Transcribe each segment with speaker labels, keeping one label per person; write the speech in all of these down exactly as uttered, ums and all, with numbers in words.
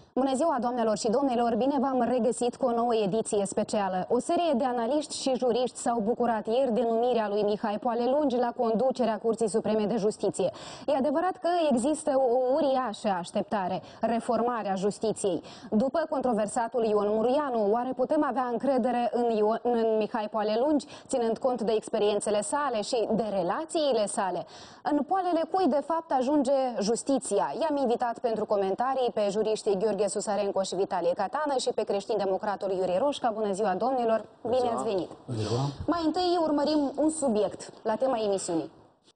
Speaker 1: Bună ziua, doamnelor și domnilor! Bine v-am regăsit cu o nouă ediție specială. O serie de analiști și juriști s-au bucurat ieri de numirea lui Mihai Poale-Lungi la conducerea Curții Supreme de Justiție. E adevărat că există o uriașă așteptare, reformarea justiției. După controversatul Ion Muruianu, oare putem avea încredere în, Ion, în Mihai Poale-Lungi, ținând cont de experiențele sale și de relațiile sale? În poalele cui, de fapt, ajunge justiția? I-am invitat pentru comentarii pe juriștii Gheorghe Susarenco și Vitalie Catană și pe creștin-democratul Iurie Roșca. Bună ziua, domnilor! Bine ați venit! Mai întâi urmărim un subiect la tema emisiunii.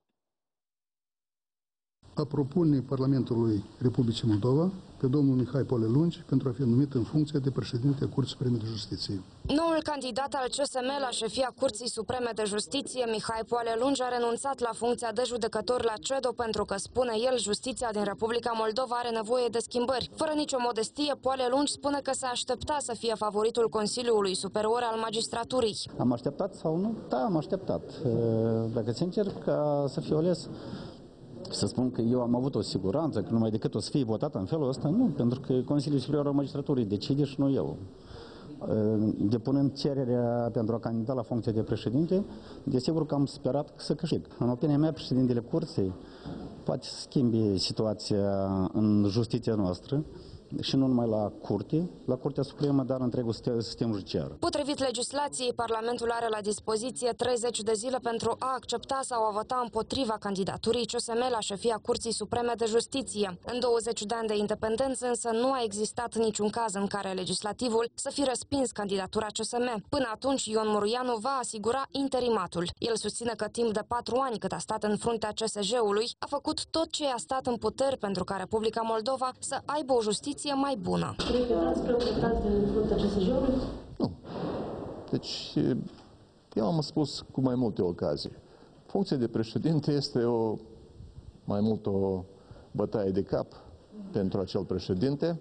Speaker 2: A propune Parlamentului Republicii Moldova pe domnul Mihai Poale-Lungi pentru a fi numit în funcție de președinte a Curții Supreme de Justiție.
Speaker 3: Noul candidat al C S M la șefia Curții Supreme de Justiție, Mihai Poale-Lungi, a renunțat la funcția de judecător la CEDO pentru că, spune el, justiția din Republica Moldova are nevoie de schimbări. Fără nicio modestie, Poale-Lungi spune că se aștepta să fie favoritul Consiliului Superior al Magistraturii.
Speaker 4: Am așteptat sau nu? Da, am așteptat. Dacă sincer, ca să fiu ales, să spun că eu am avut o siguranță că numai decât o să fie votat în felul ăsta, nu, pentru că Consiliul Superior al Magistraturii decide și nu eu. Depunând cererea pentru a candida la funcția de președinte, desigur că am sperat să câștig. În opinia mea, președintele Curții poate să schimbe situația în justiția noastră, și nu numai la Curte, la Curtea Supremă, dar întregul sistem judiciar.
Speaker 3: Potrivit legislației, Parlamentul are la dispoziție treizeci de zile pentru a accepta sau a vota împotriva candidaturii C S M la șefia Curții Supreme de Justiție. În douăzeci de ani de independență însă nu a existat niciun caz în care legislativul să fi respins candidatura C S M. Până atunci, Ion Muruianu va asigura interimatul. El susține că timp de patru ani cât a stat în fruntea C S J-ului, a făcut tot ce a stat în puteri pentru ca Republica Moldova să aibă o justiție mai bună.
Speaker 5: Cred că ați preocupat de fruntea C S J-ului?
Speaker 6: Nu. Deci, eu am spus cu mai multe ocazii. Funcția de președinte este o, mai mult o bătaie de cap pentru acel președinte,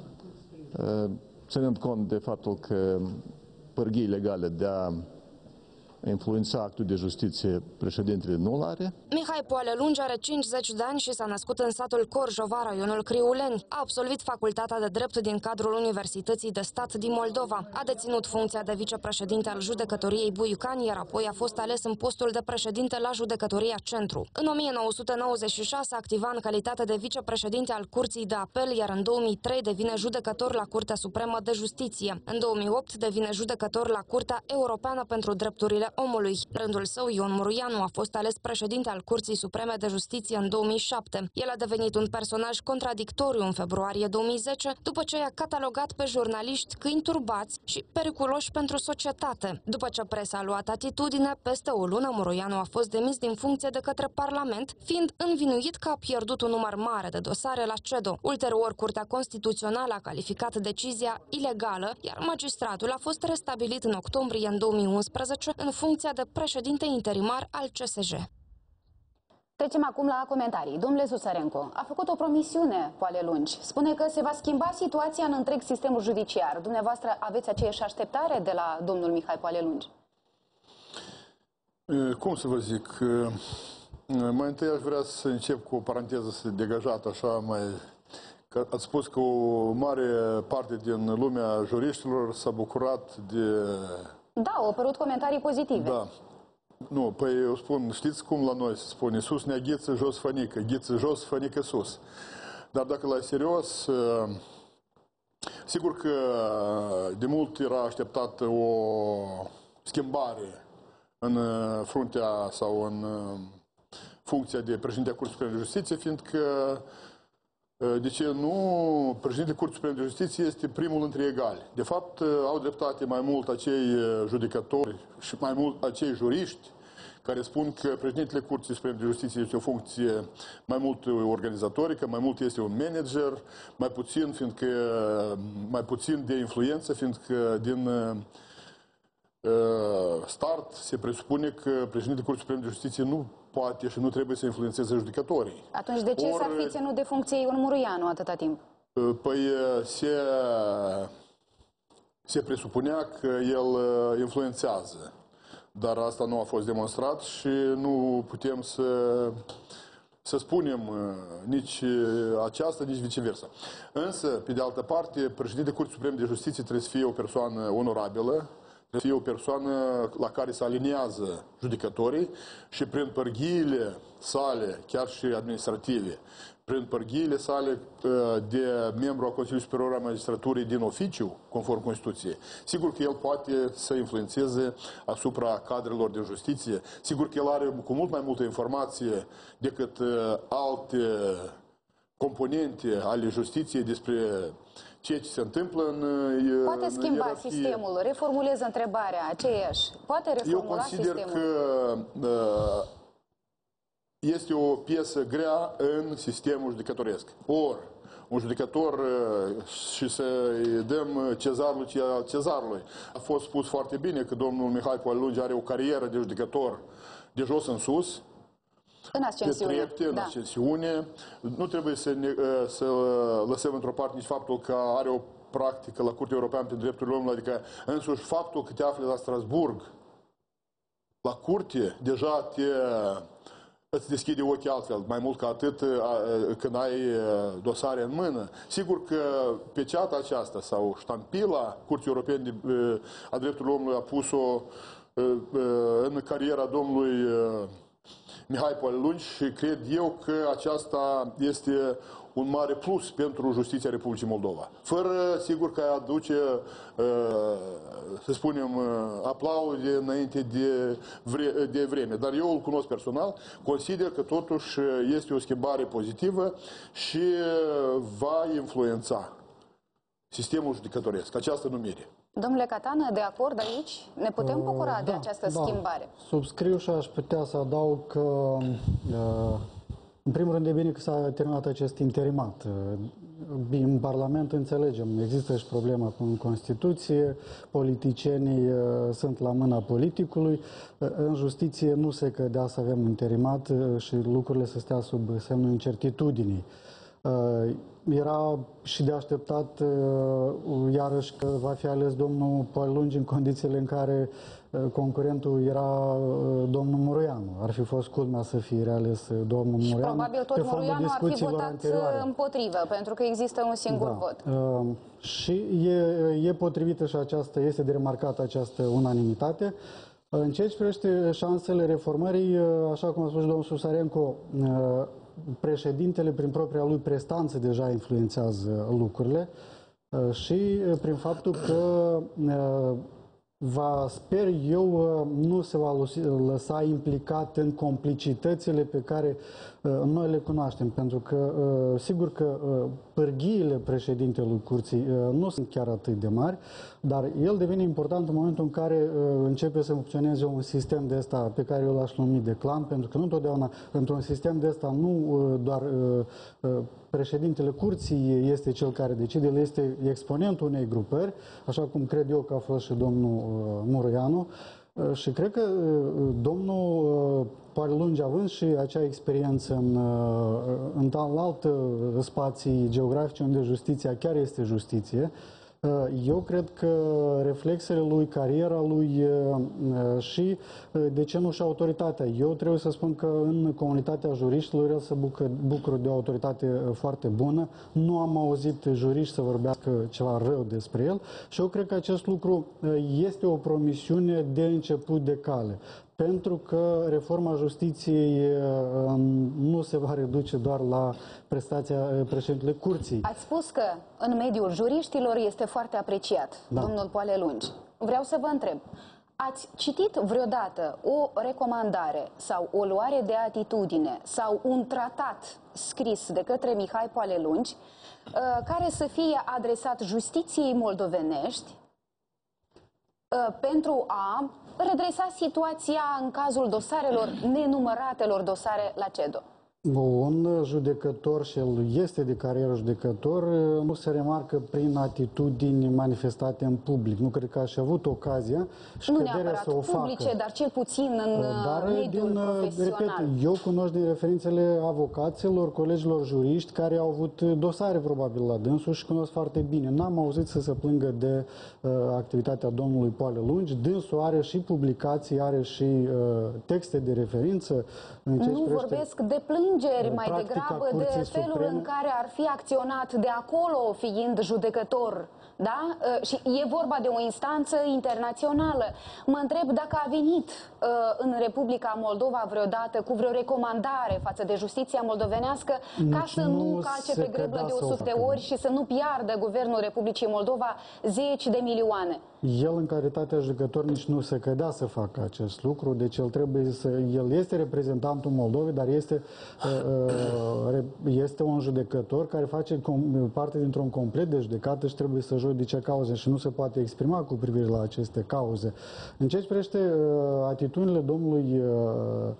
Speaker 6: ținând cont de faptul că pârghii legale de a influența actul de justiție președintele nu-l are.
Speaker 3: Mihai Poale-Lungi are cincizeci de ani și s-a născut în satul Corjova, raionul Criuleni. A absolvit facultatea de drept din cadrul Universității de Stat din Moldova. A deținut funcția de vicepreședinte al judecătoriei Buiucani, iar apoi a fost ales în postul de președinte la judecătoria Centru. În o mie nouă sute nouăzeci și șase activa în calitate de vicepreședinte al Curții de Apel, iar în două mii trei devine judecător la Curtea Supremă de Justiție. În două mii opt devine judecător la Curtea Europeană pentru Drepturile Omului. Rândul său, Ion Muruianu, a fost ales președinte al Curții Supreme de Justiție în două mii șapte. El a devenit un personaj contradictoriu în februarie două mii zece, după ce i-a catalogat pe jurnaliști câini turbați și periculoși pentru societate. După ce presa a luat atitudine, peste o lună Muruianu a fost demis din funcție de către Parlament, fiind învinuit că a pierdut un număr mare de dosare la CEDO. Ulterior, Curtea Constituțională a calificat decizia ilegală, iar magistratul a fost restabilit în octombrie în două mii unsprezece în funcția de președinte interimar al C S J.
Speaker 1: Trecem acum la comentarii. Domnule Susarenco, a făcut o promisiune Poale-Lungi. Spune că se va schimba situația în întreg sistemul judiciar. Dumneavoastră aveți aceeași așteptare de la domnul Mihai Poale-Lungi?
Speaker 2: Cum să vă zic? Mai întâi aș vrea să încep cu o paranteză să degajată așa mai... Că ați spus că o mare parte din lumea juriștilor s-a bucurat de...
Speaker 1: Da, au apărut comentarii pozitive.
Speaker 2: Da. Nu, păi eu spun, știți cum la noi se spune, sus ne ghiță, jos fănică, ghiță jos, fănică sus. Dar dacă la serios, sigur că de mult era așteptată o schimbare în fruntea sau în funcția de președinte a Curții Supreme de Justiție, fiindcă, de ce nu, președintele Curții Supreme de Justiție este primul între egali. De fapt, au dreptate mai mult acei judecători și mai mult acei juriști care spun că președintele Curții Supreme de Justiție este o funcție mai mult organizatorică, mai mult este un manager, mai puțin, fiindcă, mai puțin de influență, fiindcă din uh, start se presupune că președintele Curții Supreme de Justiție nu poate și nu trebuie să influențeze judecătorii.
Speaker 1: Atunci de ce
Speaker 2: Or,
Speaker 1: s-ar fi ținut de funcție Ion Muruianu atâta timp?
Speaker 2: Păi se, se presupunea că el influențează, dar asta nu a fost demonstrat și nu putem să, să spunem, nici aceasta, nici viceversa. Însă, pe de altă parte, președintele Curții Supreme de Justiție trebuie să fie o persoană onorabilă, trebuie să fie o persoană la care se aliniază judecătorii și prin părghiile sale, chiar și administrative, prin părghiile sale de membru al Consiliului Superior al Magistraturii din oficiu, conform Constituției, sigur că el poate să influențeze asupra cadrelor de justiție, sigur că el are cu mult mai multă informație decât alte componente ale justiției despre ceea ce se întâmplă în
Speaker 1: Poate
Speaker 2: în
Speaker 1: schimba
Speaker 2: ierarhie.
Speaker 1: sistemul, reformulez întrebarea aceeași. Poate reformula
Speaker 2: Eu consider
Speaker 1: sistemul.
Speaker 2: că uh, este o piesă grea în sistemul judecătoresc. Ori, un judecător uh, și să-i dăm cezarului ce al cezarului. A fost spus foarte bine că domnul Mihai Poale-Lungi are o carieră de judecător de jos în sus,
Speaker 1: În ascensiune.
Speaker 2: pe trepte, în
Speaker 1: da.
Speaker 2: ascensiune. Nu trebuie să, ne, să lăsăm într-o parte nici faptul că are o practică la Curtea Europeană pentru Drepturile Omului, adică însuși faptul că te afli la Strasburg, la curte, deja te, îți deschide ochii altfel, mai mult ca atât când ai dosare în mână. Sigur că peceata aceasta sau ștampila Curții Europene de, a Drepturilor Omului a pus-o în cariera domnului Mihai Poale-Lungi și cred eu că aceasta este un mare plus pentru justiția Republicii Moldova. Fără, sigur, că aduce, să spunem, aplauze înainte de, vre de vreme. Dar eu îl cunosc personal, consider că totuși este o schimbare pozitivă și va influența sistemul judecătoresc, această numire.
Speaker 1: Domnule Catană, de acord aici? Ne putem bucura
Speaker 7: uh,
Speaker 1: de
Speaker 7: da,
Speaker 1: această
Speaker 7: da.
Speaker 1: schimbare?
Speaker 7: Subscriu și aș putea să adaug că, uh, în primul rând, e bine că s-a terminat acest interimat. Uh, în Parlament înțelegem, există și problema cu Constituție, politicienii uh, sunt la mâna politicului, uh, în justiție nu se cădea să avem interimat uh, și lucrurile să stea sub semnul incertitudinii. Uh, Era și de așteptat, uh, iarăși, că va fi ales domnul Poale-Lungi în condițiile în care uh, concurentul era uh, domnul Mureanu. Ar fi fost culmea să fie reales uh, domnul
Speaker 1: Și
Speaker 7: Mureanu.
Speaker 1: probabil tot
Speaker 7: pe fondul
Speaker 1: Mureanu ar fi
Speaker 7: discuțiilor
Speaker 1: votat
Speaker 7: anterioare.
Speaker 1: împotrivă, pentru că există un singur
Speaker 7: Da.
Speaker 1: vot.
Speaker 7: Uh, și e, e potrivită și această, este de remarcat această unanimitate. În ceea ce privește șansele reformării, uh, așa cum a spus domnul Susarenko, uh, președintele, prin propria lui prestanță, deja influențează lucrurile uh, și uh, prin faptul că uh, va, sper eu, uh, nu se va lăsa implicat în complicitățile pe care uh, noi le cunoaștem, pentru că uh, sigur că uh, pârghiile președintelui Curții uh, nu sunt chiar atât de mari, dar el devine important în momentul în care uh, începe să funcționeze un sistem de ăsta pe care eu l-aș numi de clan, pentru că nu întotdeauna într-un sistem de ăsta nu uh, doar uh, uh, președintele Curții este cel care decide, el este exponentul unei grupări, așa cum cred eu că a fost și domnul uh, Mureanu. Uh, și cred că uh, domnul uh, Poale-Lungi, având și acea experiență în, uh, în alte spații geografice unde justiția chiar este justiție, eu cred că reflexele lui, cariera lui și, de ce nu, și autoritatea. Eu trebuie să spun că în comunitatea juriștilor el se bucură, bucură de o autoritate foarte bună. Nu am auzit juriști să vorbească ceva rău despre el și eu cred că acest lucru este o promisiune de început de cale. Pentru că reforma justiției nu se va reduce doar la prestația președintelui Curții.
Speaker 1: Ați spus că în mediul juriștilor este foarte apreciat,
Speaker 7: da. Domnul
Speaker 1: Poale-Lungi. Vreau să vă întreb, ați citit vreodată o recomandare sau o luare de atitudine sau un tratat scris de către Mihai Poale-Lungi care să fie adresat justiției moldovenești pentru a redresa situația în cazul dosarelor, nenumăratelor dosare la CEDO?
Speaker 7: Un judecător, și el este de carieră judecător, nu se remarcă prin atitudini manifestate în public. Nu cred că aș avut ocazia și
Speaker 1: nu
Speaker 7: căderea să o
Speaker 1: publice,
Speaker 7: facă.
Speaker 1: dar cel puțin în
Speaker 7: dar
Speaker 1: mediul
Speaker 7: din,
Speaker 1: profesional.
Speaker 7: Repet, eu cunosc din referințele avocaților, colegilor juriști care au avut dosare probabil la dânsul și cunosc foarte bine. N-am auzit să se plângă de uh, activitatea domnului Poale-Lungi. Dânsul are și publicații, are și uh, texte de referință. În ce
Speaker 1: nu
Speaker 7: privește...
Speaker 1: vorbesc de plângere. plângeri mai
Speaker 7: Practica
Speaker 1: degrabă de
Speaker 7: Curții
Speaker 1: felul
Speaker 7: Supreme-
Speaker 1: în care ar fi acționat de acolo fiind judecător. Da? Și e vorba de o instanță internațională. Mă întreb dacă a venit uh, în Republica Moldova vreodată cu vreo recomandare față de justiția moldovenească ca
Speaker 7: Nici
Speaker 1: să nu
Speaker 7: nu
Speaker 1: calce
Speaker 7: se
Speaker 1: pe greblă
Speaker 7: cădea
Speaker 1: de
Speaker 7: să o
Speaker 1: o sută de
Speaker 7: facă.
Speaker 1: ori și să nu piardă guvernul Republicii Moldova zeci de milioane.
Speaker 7: El, în calitatea judecător, nici nu se cădea să facă acest lucru, deci el trebuie să... El este reprezentantul Moldovei, dar este, uh, este un judecător care face parte dintr-un complet de judecată și trebuie să judece cauze și nu se poate exprima cu privire la aceste cauze. În ceea ce privește uh, atitudinile domnului uh,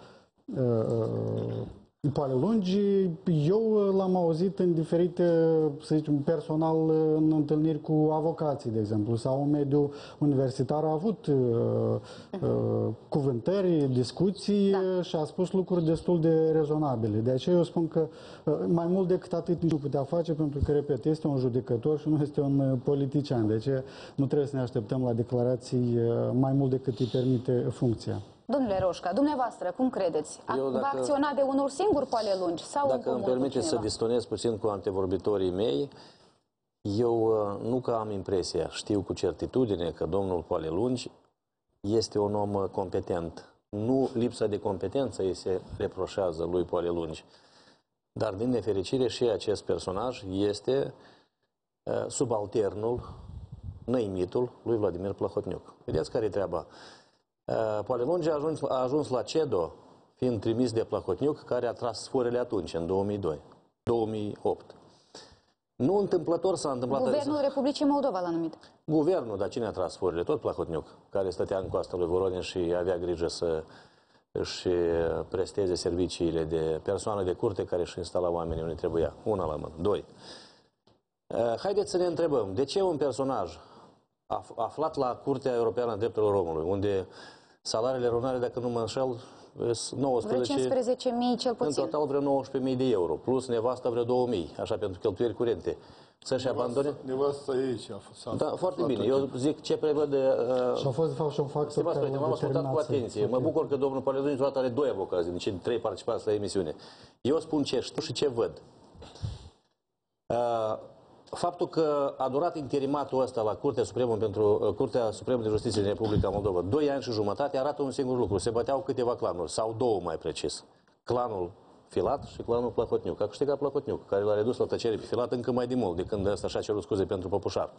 Speaker 7: uh, Poale Lungi, eu l-am auzit în diferite, să zicem, personal în întâlniri cu avocații, de exemplu, sau în mediul universitar a avut uh, uh, cuvântări, discuții da. și a spus lucruri destul de rezonabile. De aceea eu spun că uh, mai mult decât atât nici nu putea face, pentru că, repet, este un judecător și nu este un politician. De aceea nu trebuie să ne așteptăm la declarații uh, mai mult decât îi permite funcția.
Speaker 1: Domnule Roșca, dumneavoastră, cum credeți?
Speaker 8: Eu, dacă,
Speaker 1: va acționa de unul singur Poale Lungi sau
Speaker 8: dacă îmi permite să distonez puțin cu antevorbitorii mei, eu nu că am impresia, știu cu certitudine că domnul Poale Lungi este un om competent. Nu lipsa de competență îi se reproșează lui Poale Lungi. Dar, din nefericire, și acest personaj este uh, subalternul, năimitul lui Vladimir Plahotniuc. Vedeți care e treaba? Poale Lungi a ajuns, a ajuns la CEDO, fiind trimis de Plahotniuc, care a tras sforele atunci, în două mii doi, două mii opt. Nu întâmplător s-a întâmplat...
Speaker 1: Guvernul Republicii Moldova l-a numit.
Speaker 8: Guvernul, dar cine a tras sforele? Tot Plahotniuc, care stătea în coasta lui Voronin și avea grijă să își presteze serviciile de persoană de curte care își instala oamenii unde trebuia. Una la mână. Doi. Haideți să ne întrebăm, de ce un personaj aflat la Curtea Europeană a Drepturilor Omului, unde salariile lunare, dacă nu mă înșel, nouăsprezece,
Speaker 1: vreo cincisprezece mii cel puțin.
Speaker 8: În total vreo nouăsprezece mii de euro, plus nevasta vreo două mii, așa pentru cheltuieli curente. Să-și abandone?
Speaker 2: Nevasta aici a fost.
Speaker 8: Da, foarte bine. Eu zic ce prevede... Uh...
Speaker 7: Și a fost, de fapt, și un factor care
Speaker 8: m-am ascultat cu atenție. Mă bucur că domnul Poale Lungi toată are doi avocați, din cei trei participanți la emisiune. Eu spun ce știu și ce văd. Uh, Faptul că a durat interimatul ăsta la Curtea Supremă, pentru Curtea Supremă de Justiție din Republica Moldova doi ani și jumătate arată un singur lucru. Se băteau câteva clanuri, sau două mai precis. Clanul Filat și clanul Plahotniuc. A câștigat Plahotniuc, care l-a redus la tăcere pe Filat încă mai de mult, de când ăsta și-a cerut scuze pentru păpușar.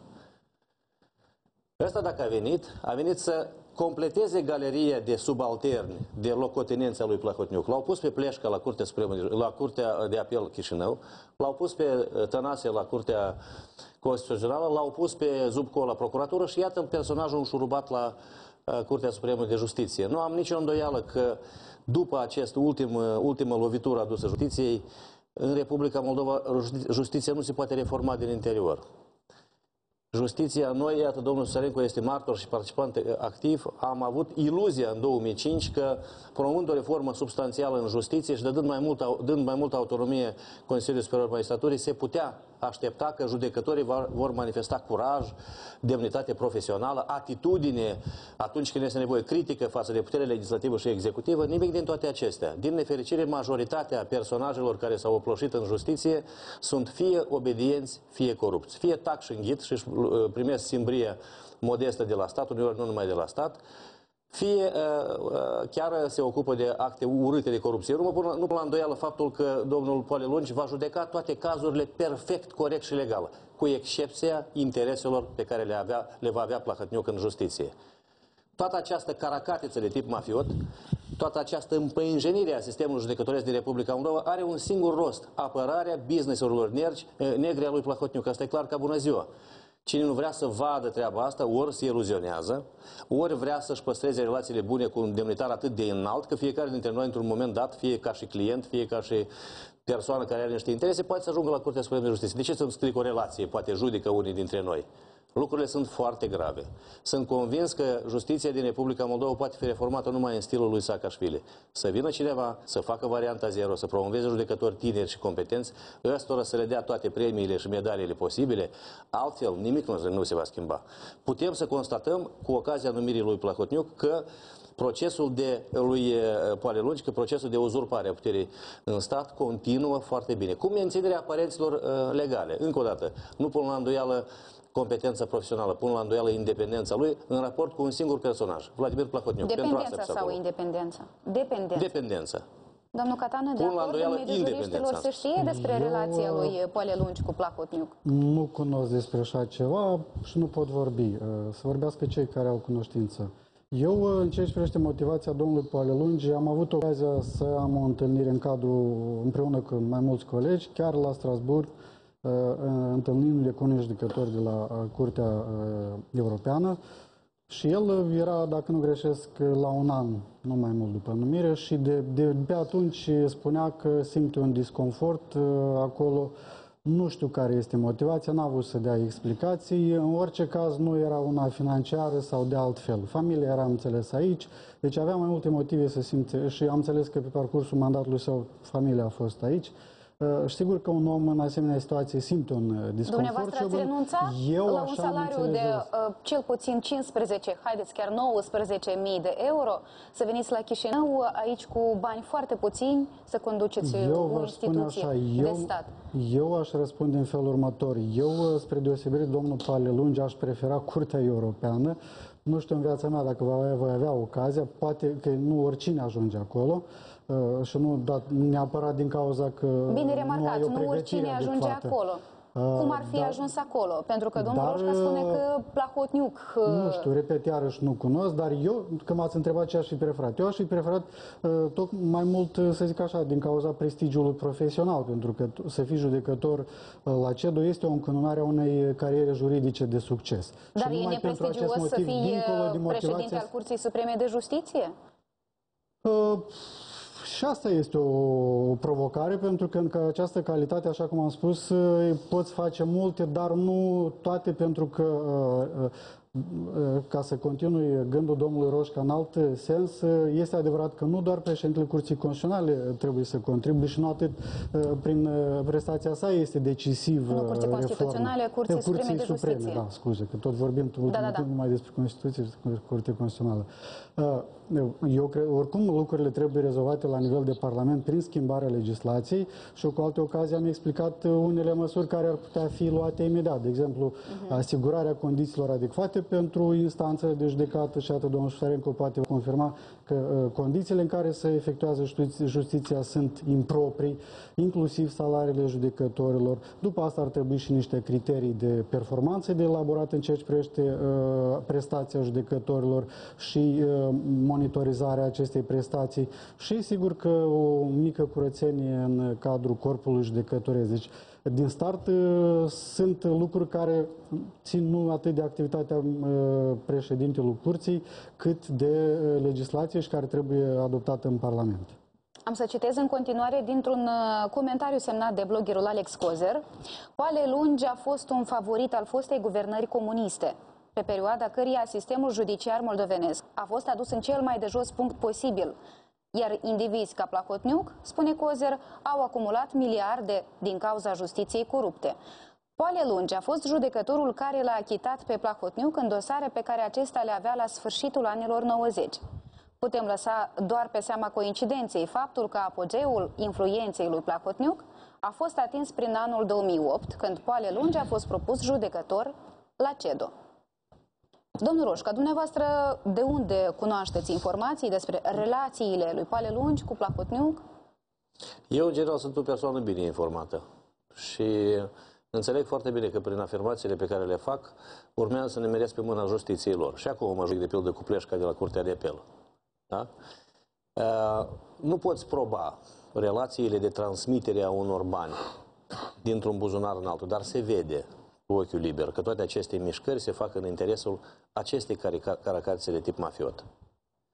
Speaker 8: Ăsta, dacă a venit, a venit să completeze galeria de subalterni, de locotenenți a lui Plahotniuc. L-au pus pe Pleșca la Curtea Supremă, la Curtea de Apel Chișinău, l-au pus pe Tănase la Curtea Constituțională, l-au pus pe Zubco la Procuratură și iată personajul înșurubat la Curtea Supremă de Justiție. Nu am nicio îndoială că după acest ultim, ultimă lovitură adusă justiției, în Republica Moldova justiția nu se poate reforma din interior. Justiția, noi, iată, domnul Susarenco este martor și participant activ, am avut iluzia în două mii cinci că, promovând o reformă substanțială în justiție și dând mai multă, dând mai multă autonomie Consiliului Superior al Magistraturii, se putea aștepta că judecătorii vor manifesta curaj, demnitate profesională, atitudine atunci când este nevoie critică față de puterea legislativă și executivă, nimic din toate acestea. Din nefericire, majoritatea personajelor care s-au oploșit în justiție sunt fie obedienți, fie corupți, fie tac și înghit și primesc simbrie modestă de la stat, uneori nu numai de la stat, fie uh, chiar se ocupă de acte urâte de corupție. Nu mă pun, nu pun la îndoială faptul că domnul Poale Lungi va judeca toate cazurile perfect, corect și legal, cu excepția intereselor pe care le, avea, le va avea Plahotniuc în justiție. Toată această caracatiță de tip mafiot, toată această împăinjenire a sistemului judecătoresc din Republica Moldova are un singur rost: apărarea business-urilor negre a lui Plahotniuc. Asta e clar ca bună ziua. Cine nu vrea să vadă treaba asta, ori se iluzionează, ori vrea să-și păstreze relațiile bune cu un demnitar atât de înalt, că fiecare dintre noi, într-un moment dat, fie ca și client, fie ca și persoană care are niște interese, poate să ajungă la Curtea Supremă de Justiție. De ce să-mi stric o relație? Poate judecă unii dintre noi. Lucrurile sunt foarte grave. Sunt convins că justiția din Republica Moldova poate fi reformată numai în stilul lui Saakashvili. Să vină cineva, să facă varianta zero, să promoveze judecători tineri și competenți, ăstora să le dea toate premiile și medaliile posibile, altfel nimic nu, nu se va schimba. Putem să constatăm, cu ocazia numirii lui Plahotniuc, că procesul de lui Poale Lungi, că procesul de uzurpare a puterii în stat continuă foarte bine, cu menținerea aparențelor uh, legale. Încă o dată, nu pun la îndoială competența profesională, pun la îndoială independența lui în raport cu un singur personaj, Vladimir Plahotniuc.
Speaker 1: Dependența sau acolo. Independența? Dependența.
Speaker 8: Dependența.
Speaker 1: Domnul Catană, de acord în mediul juriștilor se știe despre Eu, relația lui Poale Lungi cu Plahotniuc?
Speaker 7: Nu cunosc despre așa ceva și nu pot vorbi. Să vorbească cei care au cunoștință. Eu, în ceea ce privește motivația domnului Poale Lungi, am avut ocazia să am o întâlnire în cadrul, împreună cu mai mulți colegi, chiar la Strasbourg, întâlnindu-ne cu unii judecători de la Curtea Europeană și el era, dacă nu greșesc, la un an, nu mai mult după numire și de, de, de atunci spunea că simte un disconfort acolo. Nu știu care este motivația, n-a avut să dea explicații. În orice caz nu era una financiară sau de altfel. Familia era înțeles aici, deci avea mai multe motive să simte și am înțeles că pe parcursul mandatului său familia a fost aici. Uh, sigur că un om în asemenea situație simte un disconfort.
Speaker 1: Dumneavoastră ați renunțat la un salariu de uh, cel puțin cincisprezece, haideți chiar nouăsprezece mii de euro, să veniți la Chișinău aici cu bani foarte puțini, să conduceți
Speaker 7: eu
Speaker 1: o instituție
Speaker 7: așa,
Speaker 1: de
Speaker 7: eu,
Speaker 1: stat.
Speaker 7: Eu aș răspunde în felul următor. Eu, spre deosebire de domnul Poale Lungi, aș prefera Curtea Europeană. Nu știu în viața mea dacă voi avea ocazia, poate că nu oricine ajunge acolo. Uh, și nu dat, neapărat din cauza că
Speaker 1: Bine remarcat,
Speaker 7: nu,
Speaker 1: nu oricine ajunge
Speaker 7: adecvată.
Speaker 1: acolo. Uh, Cum ar fi
Speaker 7: dar,
Speaker 1: ajuns acolo? Pentru că domnul
Speaker 7: dar,
Speaker 1: Roșca spune că Plahotniuc... Uh,
Speaker 7: nu știu, repet, iarăși nu cunosc, dar eu, că m-ați întrebat ce aș fi preferat. Eu aș fi preferat uh, tot mai mult, să zic așa, din cauza prestigiului profesional, pentru că să fii judecător uh, la CEDO este o încununare a unei cariere juridice de succes.
Speaker 1: Dar și e neprestigios să fii președinte al Curții Supreme de Justiție?
Speaker 7: Uh, Și asta este o provocare, pentru că în această calitate, așa cum am spus, poți face multe, dar nu toate, pentru că, ca să continui gândul domnului Roșca în alt sens, este adevărat că nu doar președintele Curții Constituționale trebuie să contribuie și nu atât prin prestația sa este decisiv.
Speaker 1: Nu Curții Constituționale, Curții Supreme de Justiție.
Speaker 7: Da, scuze, că tot vorbim
Speaker 1: da, da, da.
Speaker 7: numai despre Constituție și Curtea Constituțională. Eu cred, oricum lucrurile trebuie rezolvate la nivel de Parlament prin schimbarea legislației și cu alte ocazii am explicat unele măsuri care ar putea fi luate imediat. De exemplu, uh-huh. asigurarea condițiilor adecvate pentru instanțele de judecată și atât domnul Susarenko poate confirma că uh, condițiile în care se efectuează justiția, justiția sunt improprii, inclusiv salariile judecătorilor. După asta ar trebui și niște criterii de performanță de elaborat în ceea ce privește uh, prestația judecătorilor și uh, monitorizarea acestei prestații și sigur că o mică curățenie în cadrul corpului judecătoresc. Deci, din start, sunt lucruri care țin nu atât de activitatea președintelui Curții, cât de legislație și care trebuie adoptată în Parlament.
Speaker 1: Am să citez în continuare dintr-un comentariu semnat de bloggerul Alex Cozer. Poale Lungi a fost un favorit al fostei guvernări comuniste, pe perioada căreia sistemul judiciar moldovenesc a fost adus în cel mai de jos punct posibil, iar indivizi ca Plahotniuc, spune Cozer, au acumulat miliarde din cauza justiției corupte. Poale Lungi a fost judecătorul care l-a achitat pe Plahotniuc în dosare pe care acesta le avea la sfârșitul anilor nouăzeci. Putem lăsa doar pe seama coincidenței faptul că apogeul influenței lui Plahotniuc a fost atins prin anul două mii opt, când Poale Lungi a fost propus judecător la CEDO. Domnul Roșca, dumneavoastră de unde cunoașteți informații despre relațiile lui Poale Lungi cu Plahotniuc?
Speaker 8: Eu, în general, sunt o persoană bine informată și înțeleg foarte bine că prin afirmațiile pe care le fac urmează să ne meresc pe mâna justiției lor. Și acum mă judic de pildă cu Pleșca de la Curtea de Apel. Da? Uh, nu poți proba relațiile de transmitere a unor bani dintr-un buzunar în altul, dar se vede cu ochiul liber că toate aceste mișcări se fac în interesul acestei caracatițe de tip mafiot.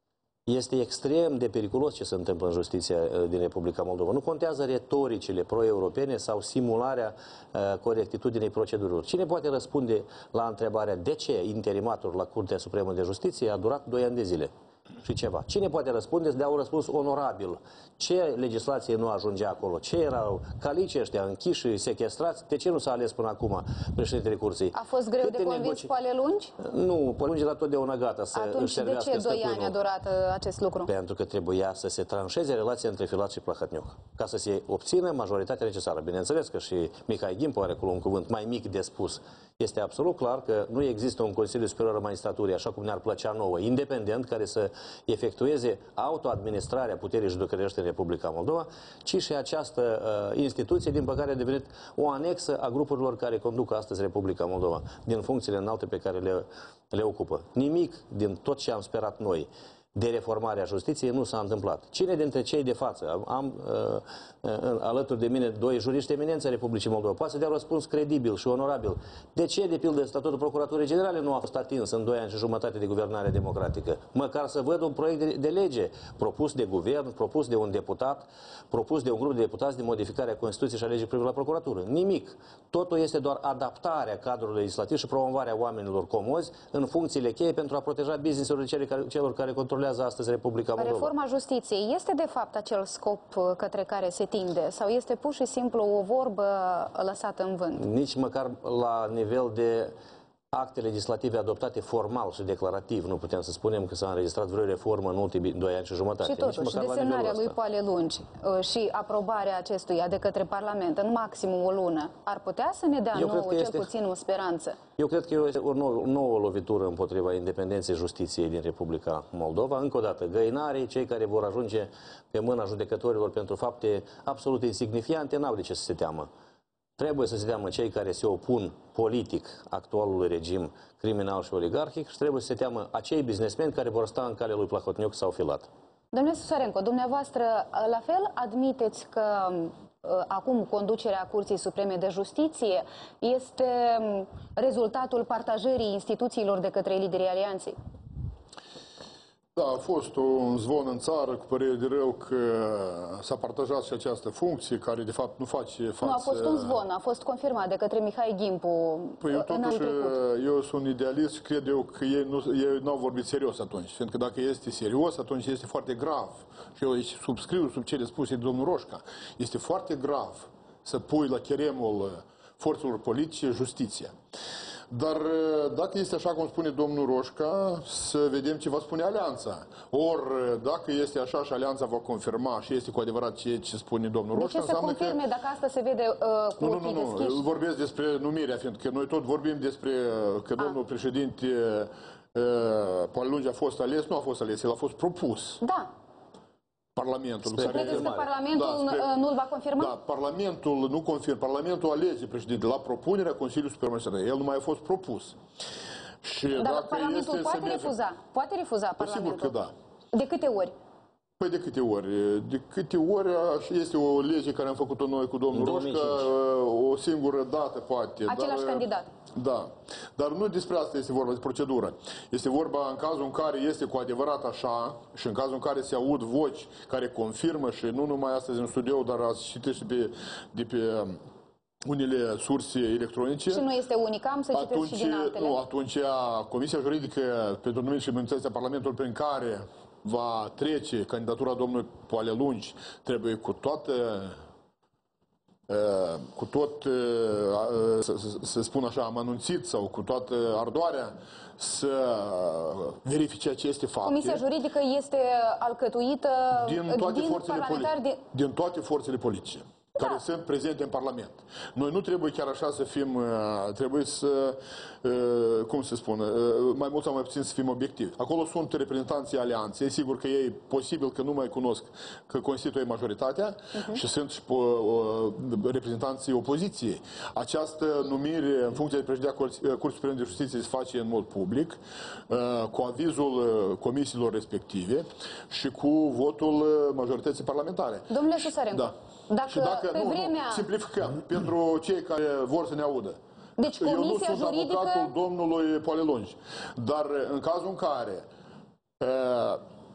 Speaker 8: Este extrem de periculos ce se întâmplă în justiția din Republica Moldova. Nu contează retoricile pro-europene sau simularea uh, corectitudinii procedurilor. Cine poate răspunde la întrebarea de ce interimatul la Curtea Supremă de Justiție a durat doi ani de zile și ceva? Cine poate răspunde să dea un răspuns onorabil? Ce legislație nu ajungea acolo? Ce erau calicii ăștia închiși, sechestrați? De ce nu s-a ales până acum președintele Curții?
Speaker 1: A fost greu
Speaker 8: Câte
Speaker 1: de convins
Speaker 8: negoci...
Speaker 1: Poale Lungi?
Speaker 8: Nu, Poale Lungi era totdeauna gata să
Speaker 1: Atunci
Speaker 8: își
Speaker 1: de
Speaker 8: servească
Speaker 1: ce doi
Speaker 8: stăpânul.
Speaker 1: ani a durat uh, acest lucru?
Speaker 8: Pentru că trebuia să se tranșeze relația între Filat și Plahotniuc, ca să se obțină majoritatea necesară. Bineînțeles că și Mihai Gimpu are acolo un cuvânt mai mic de spus. Este absolut clar că nu există un Consiliu Superior al Magistraturii, așa cum ne-ar plăcea nouă, independent, care să efectueze autoadministrarea puterii judecătorești în Republica Moldova, ci și această uh, instituție, din păcate, a devenit o anexă a grupurilor care conduc astăzi Republica Moldova, din funcțiile înalte pe care le, le ocupă. Nimic din tot ce am sperat noi de reformarea justiției nu s-a întâmplat. Cine dintre cei de față, am uh, uh, alături de mine doi juriști eminenți ai Republicii Moldova, poate să dea răspuns credibil și onorabil. De ce, de pildă, statutul Procuraturii Generale nu a fost atins în doi ani și jumătate de guvernare democratică? Măcar să văd un proiect de, de lege propus de guvern, propus de un deputat, propus de un grup de deputați de modificare a Constituției și a legii privind la procuratură. Nimic. Totul este doar adaptarea cadrului legislativ și promovarea oamenilor comozi în funcțiile cheie pentru a proteja business-urile celor care controlează astăzi Republica Moldova.
Speaker 1: Reforma justiției este de fapt acel scop către care se tinde sau este pur și simplu o vorbă lăsată în vânt?
Speaker 8: Nici măcar la nivel de acte legislative adoptate formal și declarativ nu putem să spunem că s-a înregistrat vreo reformă în ultimii doi ani și jumătate.
Speaker 1: Și totuși, desemnarea lui Poale Lungi și aprobarea acestuia de către Parlament în maximum o lună ar putea să ne dea nouă cel este... puțin o speranță?
Speaker 8: Eu cred că este o nouă, nouă lovitură împotriva independenței justiției din Republica Moldova. Încă o dată, găinarii, cei care vor ajunge pe mâna judecătorilor pentru fapte absolut insignifiante, n-au de ce să se teamă. Trebuie să se teamă cei care se opun politic actualului regim criminal și oligarhic și trebuie să se teamă acei businessmeni care vor sta în calea lui Plahotniuc sau Filat.
Speaker 1: Domnule Susarenko, dumneavoastră la fel admiteți că acum conducerea Curții Supreme de Justiție este rezultatul partajării instituțiilor de către liderii alianței?
Speaker 2: Da, a fost un zvon în țară cu părere de rău că s-a partajat și această funcție, care de fapt nu face față...
Speaker 1: Nu a fost un zvon, a fost confirmat de către Mihai Gimpu.
Speaker 2: Păi eu totuși, eu sunt idealist și cred eu că ei nu ei n-au vorbit serios atunci. Fiindcă dacă este serios, atunci este foarte grav. Și eu subscriu sub cele spuse de domnul Roșca. Este foarte grav să pui la cheremul forțelor politice justiția. Dar dacă este așa cum spune domnul Roșca, să vedem ce va spune Alianța. Ori dacă este așa și Alianța va confirma și este cu adevărat ceea ce spune domnul Roșca,
Speaker 1: de ce să confirme că... dacă asta se vede uh, cu
Speaker 2: nu,
Speaker 1: ochii
Speaker 2: nu, nu,
Speaker 1: deschiși?
Speaker 2: Nu, vorbesc despre numirea, fiindcă noi tot vorbim despre că A. domnul președinte uh, Poale Lungi a fost ales, nu a fost ales, el a fost propus.
Speaker 1: Da.
Speaker 2: Parlamentul.
Speaker 1: Credeți că Parlamentul da, spre... nu-l va confirma?
Speaker 2: Da, Parlamentul nu confirmă. Parlamentul alege președinte la propunerea Consiliului Superior al Magistraturii. El nu mai a fost propus. Și
Speaker 1: Dar
Speaker 2: dacă
Speaker 1: Parlamentul
Speaker 2: este
Speaker 1: poate refuza. Poate refuza Parlamentul.
Speaker 2: Sigur că da.
Speaker 1: De câte ori?
Speaker 2: Păi de câte ori? De câte ori este o lege care am făcut-o noi cu domnul Roșca, o singură dată poate.
Speaker 1: Același
Speaker 2: dar,
Speaker 1: candidat.
Speaker 2: Da. Dar nu despre asta este vorba, de procedură. Este vorba în cazul în care este cu adevărat așa și în cazul în care se aud voci care confirmă și nu numai astăzi în studio, dar ați citit și pe, de pe unele surse electronice.
Speaker 1: Și nu este unic, am să citesc
Speaker 2: atunci,
Speaker 1: și din altele.
Speaker 2: Nu, atunci Comisia Juridică pentru numiri și imunități a Parlamentului prin care va trece candidatura domnului Poale Lungi trebuie cu toată cu tot, să, să spun așa, am anunțit sau cu toată ardoarea să verifice aceste fapte.
Speaker 1: Comisia Juridică este alcătuită
Speaker 2: din toate,
Speaker 1: din
Speaker 2: forțele,
Speaker 1: parlamentari
Speaker 2: din... din toate forțele politice. Da. Care sunt prezente în Parlament. Noi nu trebuie chiar așa să fim, trebuie să, cum se spune, mai mult sau mai puțin să fim obiectivi. Acolo sunt reprezentanții alianței, sigur că ei posibil că nu mai cunosc că constituie majoritatea uh-huh. și sunt și reprezentanții opoziției. Această numire în funcție de președintea Curții Supreme de Justiție se face în mod public, cu avizul comisiilor respective și cu votul majorității parlamentare.
Speaker 1: Domnule Susarenko,
Speaker 2: da.
Speaker 1: Dacă,
Speaker 2: și dacă
Speaker 1: pe
Speaker 2: nu,
Speaker 1: vremea...
Speaker 2: nu, simplificăm, pentru cei care vor să ne audă.
Speaker 1: Deci Comisia
Speaker 2: Eu nu sunt
Speaker 1: Juridică...
Speaker 2: avocatul domnului Poale Lungi, dar în cazul în care uh,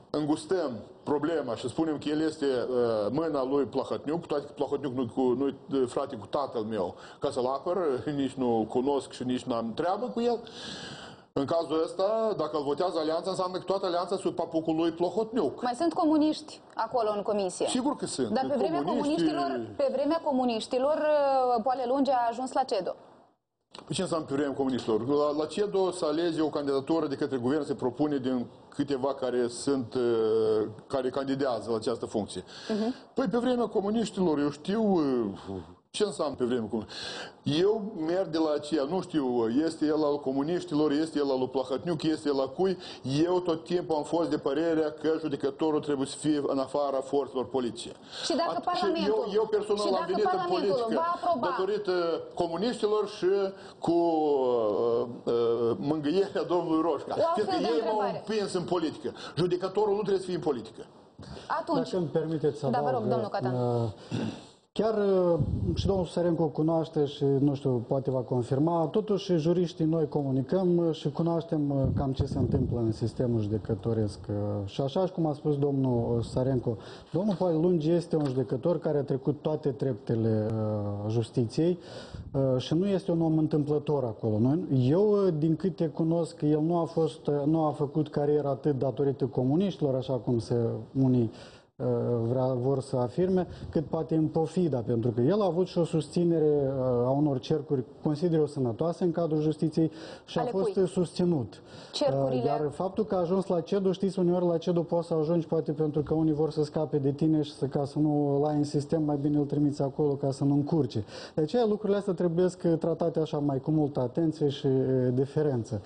Speaker 2: îngustăm problema și spunem că el este uh, mâna lui Plahotniuc, toate că Plahotniuc nu, nu frate cu tatăl meu, ca să-l apăr, nici nu cunosc și nici n-am treabă cu el. În cazul ăsta, dacă îl votează alianța, înseamnă că toată alianța sub papucul lui Plahotniuc.
Speaker 1: Mai sunt comuniști acolo în comisie.
Speaker 2: Sigur că sunt.
Speaker 1: Dar pe vremea
Speaker 2: comuniști...
Speaker 1: comuniștilor, pe vremea comuniștilor, Poale Lungi a ajuns la CEDO.
Speaker 2: Ce înseamnă pe vremea comuniștilor? La, la CEDO se alege o candidatură de către guvern, se propune din câteva care sunt, care candidează la această funcție. Uh-huh. Păi pe vremea comuniștilor, eu știu ce înseamnă pe vremea comuniștilor. Eu merg de la aceea, nu știu, este el al comuniștilor, este el al lui Plahotniuc, este el la cui. Eu tot timpul am fost de părerea că judecătorul trebuie să fie în afara forțelor politice.
Speaker 1: Și dacă
Speaker 2: At
Speaker 1: Parlamentul,
Speaker 2: eu, eu personal am venit în politică datorită comuniștilor și cu uh, uh, mângâierea domnului Roșca. Pentru că ei m-au împins în politică. Judecătorul nu trebuie să fie în politică.
Speaker 1: Atunci,
Speaker 7: dacă îmi permiteți să
Speaker 1: da, vă rog, domnul Catan.
Speaker 7: Uh, Chiar și domnul Susarencu cunoaște și, nu știu, poate va confirma, totuși juriștii noi comunicăm și cunoaștem cam ce se întâmplă în sistemul judecătoresc. Și așa cum a spus domnul Susarencu, domnul Poale Lungi este un judecător care a trecut toate treptele justiției și nu este un om întâmplător acolo. Eu, din câte cunosc, el nu a, fost, nu a făcut carieră atât datorită comuniștilor, așa cum se unii vrea, vor să afirme, cât poate în pofida, pentru că el a avut și o susținere a unor cercuri, consider eu, sănătoase în cadrul justiției și a fost cui? susținut.
Speaker 1: Cercurile...
Speaker 7: Iar faptul că a ajuns la CEDO, știți, uneori la CEDO poți să ajungi poate pentru că unii vor să scape de tine și să, ca să nu îl ai în sistem, mai bine îl trimiți acolo ca să nu încurce. De aceea lucrurile astea trebuie tratate așa mai cu multă atenție și deferență.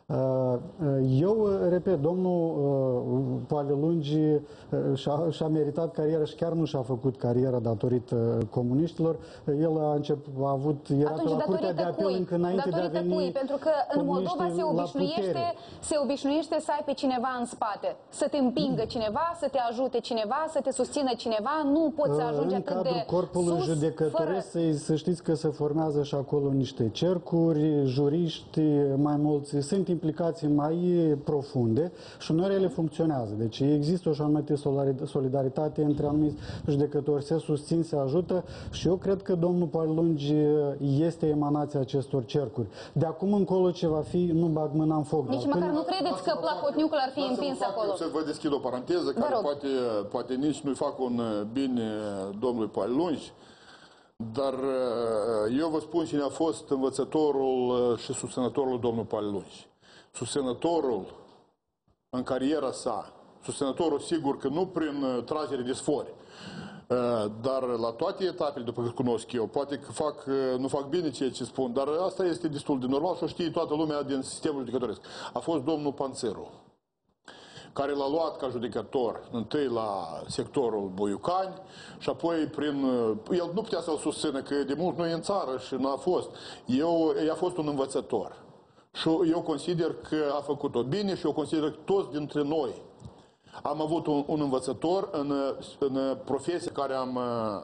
Speaker 7: Eu, repet, domnul Poale Lungi și-a, și-a meritat carieră și chiar nu și-a făcut carieră datorită comuniștilor. El a, început, a avut, era
Speaker 1: Atunci,
Speaker 7: pe la Curtea de Apel încă înainte de a veni
Speaker 1: cui? Pentru că în Moldova se obișnuiește, se obișnuiește să ai pe cineva în spate, să te împingă cineva, să te ajute cineva, să te susțină cineva, nu poți să ajungi
Speaker 7: în
Speaker 1: atât de
Speaker 7: cadrul corpului judecătoresc, fără... să știți că se formează și acolo niște cercuri, juriști, mai mulți sunt implicații mai profunde și uneori ele funcționează. Deci există o așa anumită solidaritate între anumiți judecători, se susțin, se ajută și eu cred că domnul Poale Lungi este emanația acestor cercuri. De acum încolo ce va fi, nu bag mâna în foc.
Speaker 1: Nici măcar nu credeți că Plahotniucul ar fi împins acolo?
Speaker 2: Să vă deschid o paranteză care poate, poate nici nu-i fac un bine domnului Poale Lungi, dar eu vă spun cine a fost învățătorul și susținătorul domnului Poale Lungi. Susținătorul în cariera sa, susținătorul sigur că nu prin tragere de sfori, dar la toate etapele, după cât cunosc eu, poate că fac, nu fac bine ceea ce spun, dar asta este destul de normal și o știe toată lumea din sistemul judecătoresc. A fost domnul Panțeru, care l-a luat ca judecător întâi la sectorul Boiucani și apoi prin... El nu putea să-l susțină că de mult nu e în țară și nu a fost. Eu, i-a fost un învățător. Și eu consider că a făcut-o bine și eu consider că toți dintre noi am avut un, un învățător în, în profesie care am,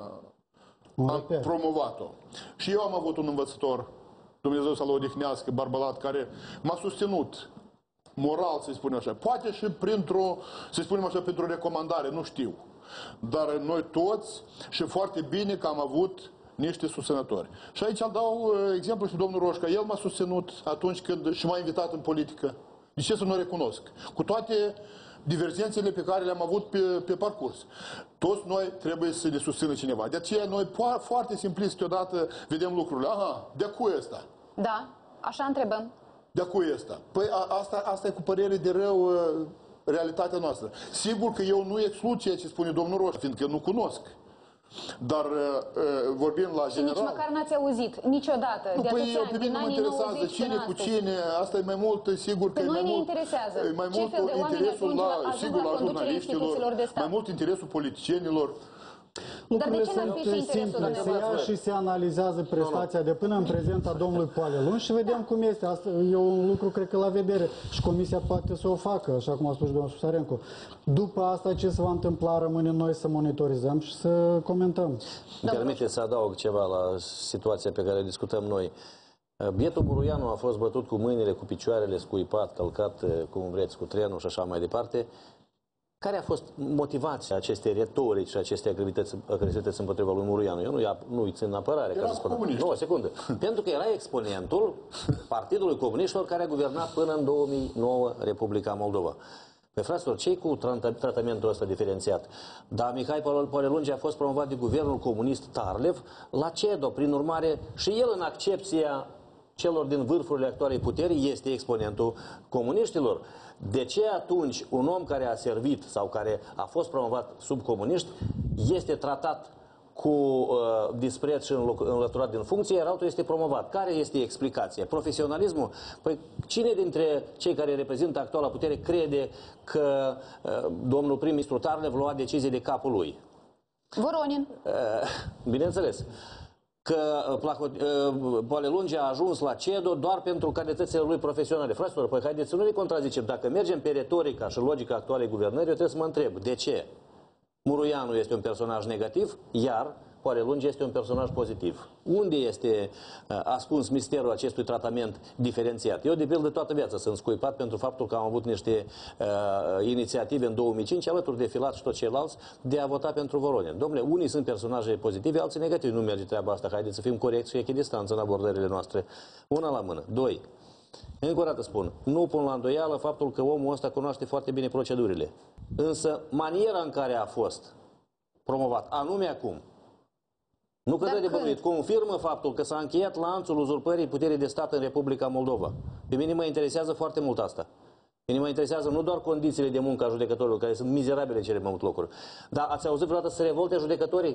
Speaker 2: am promovat-o. Și eu am avut un învățător, Dumnezeu să-l odihnească, Barbălat, care m-a susținut moral, să-i spunem așa. Poate și printr-o, să-i spunem așa, printr-o recomandare, nu știu. Dar noi toți, și foarte bine că am avut niște susținători. Și aici îl dau exemplu și domnul Roșca. El m-a susținut atunci când și m-a invitat în politică. De ce să nu recunosc? Cu toate divergențele pe care le-am avut pe, pe parcurs. Toți noi trebuie să ne susțină cineva. De aceea noi foarte simplist deodată vedem lucrurile. Aha, de cui ăsta?
Speaker 1: Da, așa întrebăm.
Speaker 2: De cui ăsta? Păi a, asta, asta e cu părere de rău realitatea noastră. Sigur că eu nu exclud ceea ce spune domnul Roșca, fiindcă nu cunosc. Dar vorbim la
Speaker 1: și
Speaker 2: general...
Speaker 1: nici măcar n-ați auzit niciodată.
Speaker 2: Nu,
Speaker 1: de
Speaker 2: păi
Speaker 1: atâția ani,
Speaker 2: pe mine nu mă interesează cine cu cine, asta e mai mult, sigur că
Speaker 1: pe
Speaker 2: e mai
Speaker 1: noi ne
Speaker 2: mult,
Speaker 1: interesează.
Speaker 2: mai
Speaker 1: Ce
Speaker 2: mult
Speaker 1: fel de
Speaker 2: interesul
Speaker 1: la,
Speaker 2: la, sigur, la jurnaliștilor, mai mult interesul politicienilor.
Speaker 1: Dar de ce n-ar fi și interesul dumneavoastră?
Speaker 7: Și se analizează prestația de până în prezent a domnului Poale Lungi și vedem cum este. Asta e un lucru, cred că, la vedere. Și Comisia poate să o facă, așa cum a spus domnul Susarencu. După asta, ce se va întâmpla, rămâne noi să monitorizăm și să comentăm.
Speaker 8: Îmi permite să adaug ceva la situația pe care o discutăm noi. Bietul Buruianu a fost bătut cu mâinile, cu picioarele, scuipat, călcat, cum vreți, cu trenul și așa mai departe. Care a fost motivația acestei retorici și acestei agresivități, agresivități împotriva lui Muruianu? Eu nu-i nu țin în apărare. Ca să spun. Nu, o secundă. Pentru că era exponentul Partidului Comuniștilor care a guvernat până în două mii nouă Republica Moldova. Pe fraților, cei cu tratamentul ăsta diferențiat? Da, Mihai Poalelungi a fost promovat de guvernul comunist Tarlev la CEDO. Prin urmare, și el în accepția celor din vârfurile actualei puterii este exponentul comuniștilor. De ce atunci un om care a servit sau care a fost promovat sub comuniști este tratat cu uh, dispreț și înlăturat din funcție, iar altul este promovat? Care este explicația? Profesionalismul? Păi cine dintre cei care reprezintă actuala putere crede că uh, domnul prim-ministru Tarlev lua decizii de capul lui?
Speaker 1: Voronin.
Speaker 8: Uh, bineînțeles. Că Poalelungi a ajuns la CEDO doar pentru calitățile lui profesionale. Fraților, păi haideți să nu ne contrazicem. Dacă mergem pe retorica și logica actualei guvernării, eu trebuie să mă întreb, de ce Muruianu este un personaj negativ, iar Poalelungi este un personaj pozitiv? Unde este uh, ascuns misterul acestui tratament diferențiat? Eu, de pildă, toată viața sunt scuipat pentru faptul că am avut niște uh, inițiative în două mii cinci, alături de Filat și toți ceilalți, de a vota pentru Voronin. Dom'le, unii sunt personaje pozitive, alții negative. Nu merge treaba asta. Haideți să fim corecți și echidistanță în abordările noastre. Una la mână. Doi. Încă o dată spun, nu pun la îndoială faptul că omul ăsta cunoaște foarte bine procedurile. Însă, maniera în care a fost promovat, anume acum, nu că dă de bănuit, confirmă faptul că s-a încheiat lanțul uzurpării puterii de stat în Republica Moldova. Pe mine mă interesează foarte mult asta. Pe mine mă interesează nu doar condițiile de muncă a judecătorilor, care sunt mizerabile în cele mai multe locuri, dar ați auzit vreodată să se revolte judecătorii?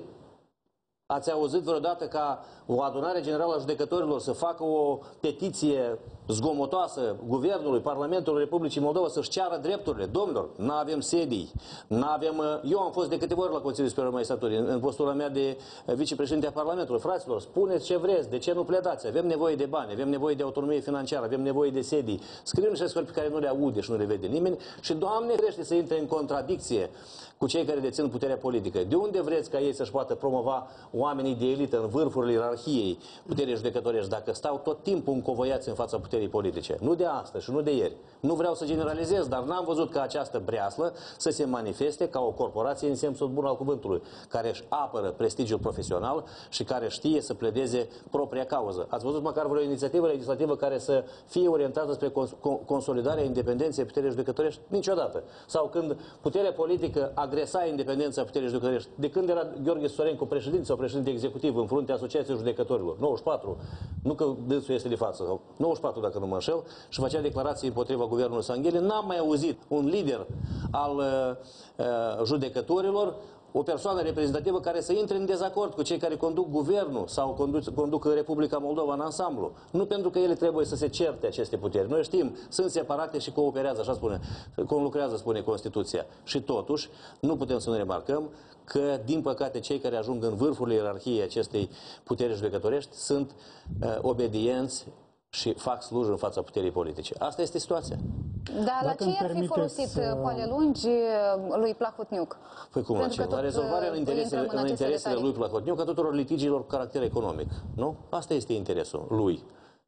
Speaker 8: Ați auzit vreodată ca o adunare generală a judecătorilor să facă o petiție zgomotoasă Guvernului, Parlamentului Republicii Moldova să-și ceară drepturile? Domnilor, nu avem sedii, nu avem... Eu am fost de câteva ori la Consiliul Superior al Magistraturii, în postura mea de vicepreședinte a Parlamentului. Fraților, spuneți ce vreți, de ce nu pledați? Avem nevoie de bani, avem nevoie de autonomie financiară, avem nevoie de sedii. Scriem niște scări pe care nu le aude și nu le vede nimeni și, Doamne, crește să intre în contradicție cu cei care dețin puterea politică. De unde vreți ca ei să-și poată promova oamenii de elită în vârfurile ierarhiei puterii judecătorești dacă stau tot timpul încovoiați în fața puterii politice? Nu de astăzi și nu de ieri. Nu vreau să generalizez, dar n-am văzut ca această breaslă să se manifeste ca o corporație în sensul bun al cuvântului, care își apără prestigiul profesional și care știe să pledeze propria cauză. Ați văzut măcar vreo inițiativă legislativă care să fie orientată spre consolidarea independenței puterii judecătorești? Niciodată. Sau când puterea politică agresa independența puterii judecătorești, de când era Gheorghe Sorencu președinte sau președinte executiv în fruntea Asociației Judecătorilor, nouăzeci și patru, nu că dânsul este de față, nouăzeci și patru dacă nu mă înșel, și făcea declarații împotriva guvernului Sanghele, n-am mai auzit un lider al uh, judecătorilor, o persoană reprezentativă care să intre în dezacord cu cei care conduc guvernul sau conduc, conduc Republica Moldova în ansamblu. Nu pentru că ele trebuie să se certe aceste puteri. Noi știm, sunt separate și cooperează, așa spune, conlucrează, spune Constituția. Și totuși, nu putem să nu remarcăm că, din păcate, cei care ajung în vârfurile ierarhiei acestei puteri judecătorești sunt uh, obedienți și fac slujbă în fața puterii politice. Asta este situația.
Speaker 1: Dar la ce ar fi folosit uh... Poalelungi lui Plahotniuc?
Speaker 8: Păi cum așa? La rezolvarea în interesele, în interesele lui Plahotniuc a tuturor litigiilor cu caracter economic. Nu? Asta este interesul lui.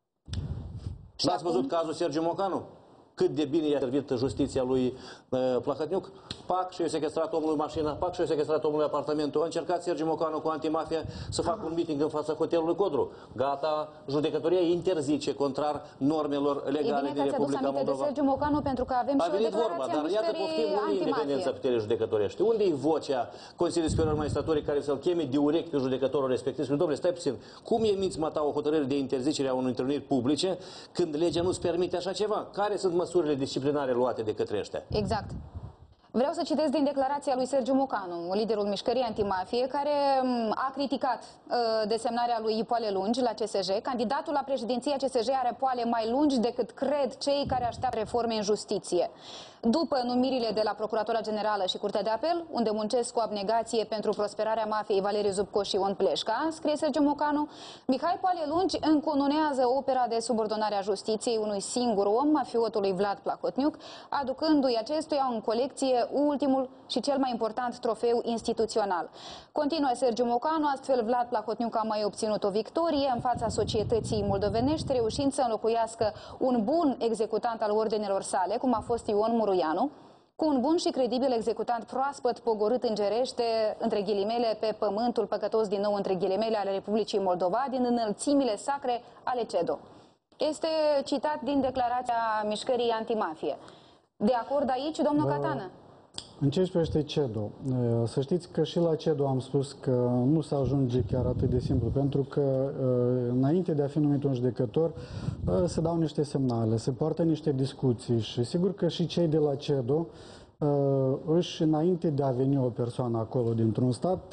Speaker 8: L-ați văzut cazul Sergiu Mocanu? Cât de bine i-a servit justiția lui uh, Plahotniuc? Pac, și eu sequestrat omului mașina, pac, și eu sequestrat omului apartamentul. A încercat Sergiu Mocanu cu antimafia să facă un meeting în fața hotelului Codru. Gata, judecătoria interzice contrar normelor legale din Republica Moldova.
Speaker 1: De Sergiu Mocanu pentru că avem
Speaker 8: a
Speaker 1: și o
Speaker 8: venit vorba, dar iată poftim unde e independența puterii judecătorești. Unde e vocea Consiliului Superior al Magistraturii care să-l cheme direct pe judecătorul respectiv? Și, domnule, stai puțin, cum emiți mata o hotărâre de interzicere a unui întâlniri publice când legea nu-ți permite așa ceva? Care sunt măsurile disciplinare luate de către ăștia?
Speaker 1: Exact. Vreau să citesc din declarația lui Sergiu Mocanu, liderul mișcării antimafie, care a criticat uh, desemnarea lui Poalelungi la C S J. Candidatul la președinția C S J are poale mai lungi decât cred cei care așteaptă reforme în justiție. După numirile de la Procuratura Generală și Curtea de Apel, unde muncesc cu abnegație pentru prosperarea mafiei Valeriu Zubco și Ion Pleșca, scrie Sergiu Mocanu, Mihai Poalelungi încununează opera de subordonare a justiției unui singur om, mafiotului Vlad Plahotniuc, aducându-i acestuia în colecție ultimul și cel mai important trofeu instituțional. Continuă Sergiu Mocanu, astfel Vlad Plahotniuc a mai obținut o victorie în fața societății moldovenești, reușind să înlocuiască un bun executant al ordinelor sale, cum a fost Ion Muruianu, Cu un bun și credibil executant proaspăt pogorât îngerește, între ghilimele, pe pământul păcătos din nou, între ghilimele, ale Republicii Moldova, din înălțimile sacre ale CEDO. Este citat din declarația Mișcării Antimafie. De acord aici, domnul
Speaker 7: Da.
Speaker 1: Catană?
Speaker 7: În ce privește CEDO, să știți că și la CEDO am spus că nu se ajunge chiar atât de simplu, pentru că înainte de a fi numit un judecător se dau niște semnale, se poartă niște discuții și sigur că și cei de la CEDO își, înainte de a veni o persoană acolo dintr-un stat,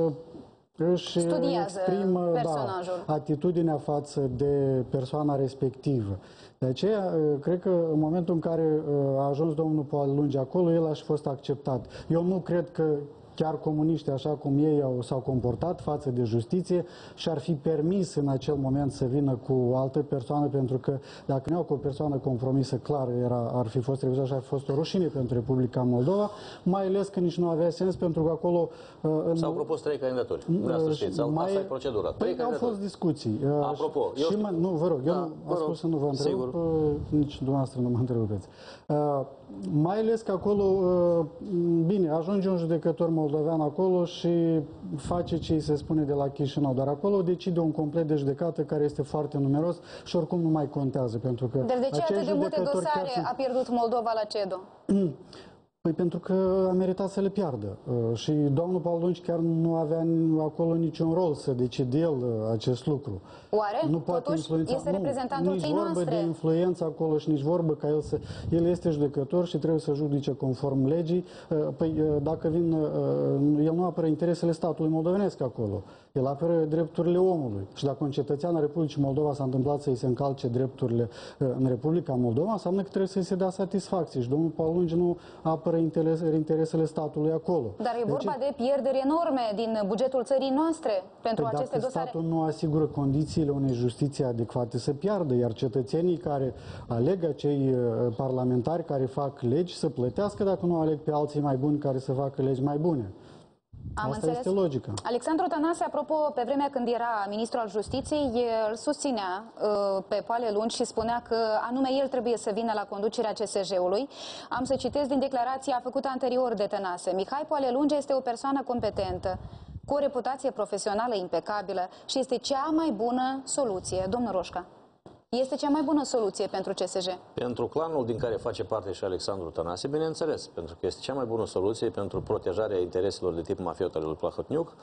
Speaker 7: își
Speaker 1: Studiază
Speaker 7: exprimă
Speaker 1: personajul.
Speaker 7: da, atitudinea față de persoana respectivă. De aceea, cred că în momentul în care a ajuns domnul Poalungi acolo, el a și fost acceptat. Eu nu cred că chiar comuniștii, așa cum ei au, s-au comportat față de justiție, și-ar fi permis în acel moment să vină cu o altă persoană, pentru că dacă nu au cu o persoană compromisă, clar, era, ar fi fost revizat și ar fi fost o rușine pentru Republica Moldova, mai ales că nici nu avea sens, pentru că acolo...
Speaker 8: S-au propus trei candidaturi. Vreau să știți, mai... asta e procedura. Trei
Speaker 7: Păi, au fost discuții.
Speaker 8: Apropo,
Speaker 7: și
Speaker 8: eu...
Speaker 7: mă, nu, vă rog, eu
Speaker 8: da,
Speaker 7: nu, am spus să nu vă întrerup, nici dumneavoastră nu mă întrerupeți. Uh, mai ales că acolo, uh, bine, ajunge un judecător moldovean acolo și face ce îi se spune de la Chișinău, dar acolo decide un complet de judecată care este foarte numeros și oricum nu mai contează, pentru că...
Speaker 1: Dar de ce atât de multe dosare sunt... a pierdut Moldova la CEDO?
Speaker 7: Păi pentru că a meritat să le piardă. Și domnul Poalungi chiar nu avea acolo niciun rol să decide el acest lucru.
Speaker 1: Oare?
Speaker 7: Nu poate
Speaker 1: Totuși
Speaker 7: influența.
Speaker 1: este reprezentantul
Speaker 7: nici
Speaker 1: țării
Speaker 7: vorbă
Speaker 1: noastre.
Speaker 7: de influență acolo și nici vorbă ca el să... El este judecător și trebuie să judice conform legii. Păi dacă vin... El nu apără interesele statului moldovenesc acolo. El apără drepturile omului. Și dacă un cetățean al Republicii Moldova s-a întâmplat să-i se încalce drepturile în Republica Moldova, înseamnă că trebuie să-i se dea satisfacție. Și domnul Poalungi nu apără interesele statului acolo.
Speaker 1: Dar e vorba de pierderi enorme din bugetul țării noastre pentru
Speaker 7: păi
Speaker 1: aceste
Speaker 7: dacă
Speaker 1: dosare.
Speaker 7: Statul nu asigură condițiile unei justiții adecvate, să piardă, iar cetățenii care aleg acei parlamentari care fac legi să plătească dacă nu aleg pe alții mai buni care să facă legi mai bune.
Speaker 1: Am
Speaker 7: Asta
Speaker 1: înțeles.
Speaker 7: este logica.
Speaker 1: Alexandru Tănase, apropo, pe vremea când era ministru al justiției, îl susținea uh, pe Poalungi și spunea că anume el trebuie să vină la conducerea C S J-ului. Am să citesc din declarația făcută anterior de Tănase. Mihai Poalungi este o persoană competentă, cu o reputație profesională impecabilă și este cea mai bună soluție. Domnul Roșca, este cea mai bună soluție pentru C S J? Pentru
Speaker 8: clanul din care face parte și Alexandru Tănase, bineînțeles, pentru că este cea mai bună soluție pentru protejarea intereselor de tip mafiot al lui Plahotniuc.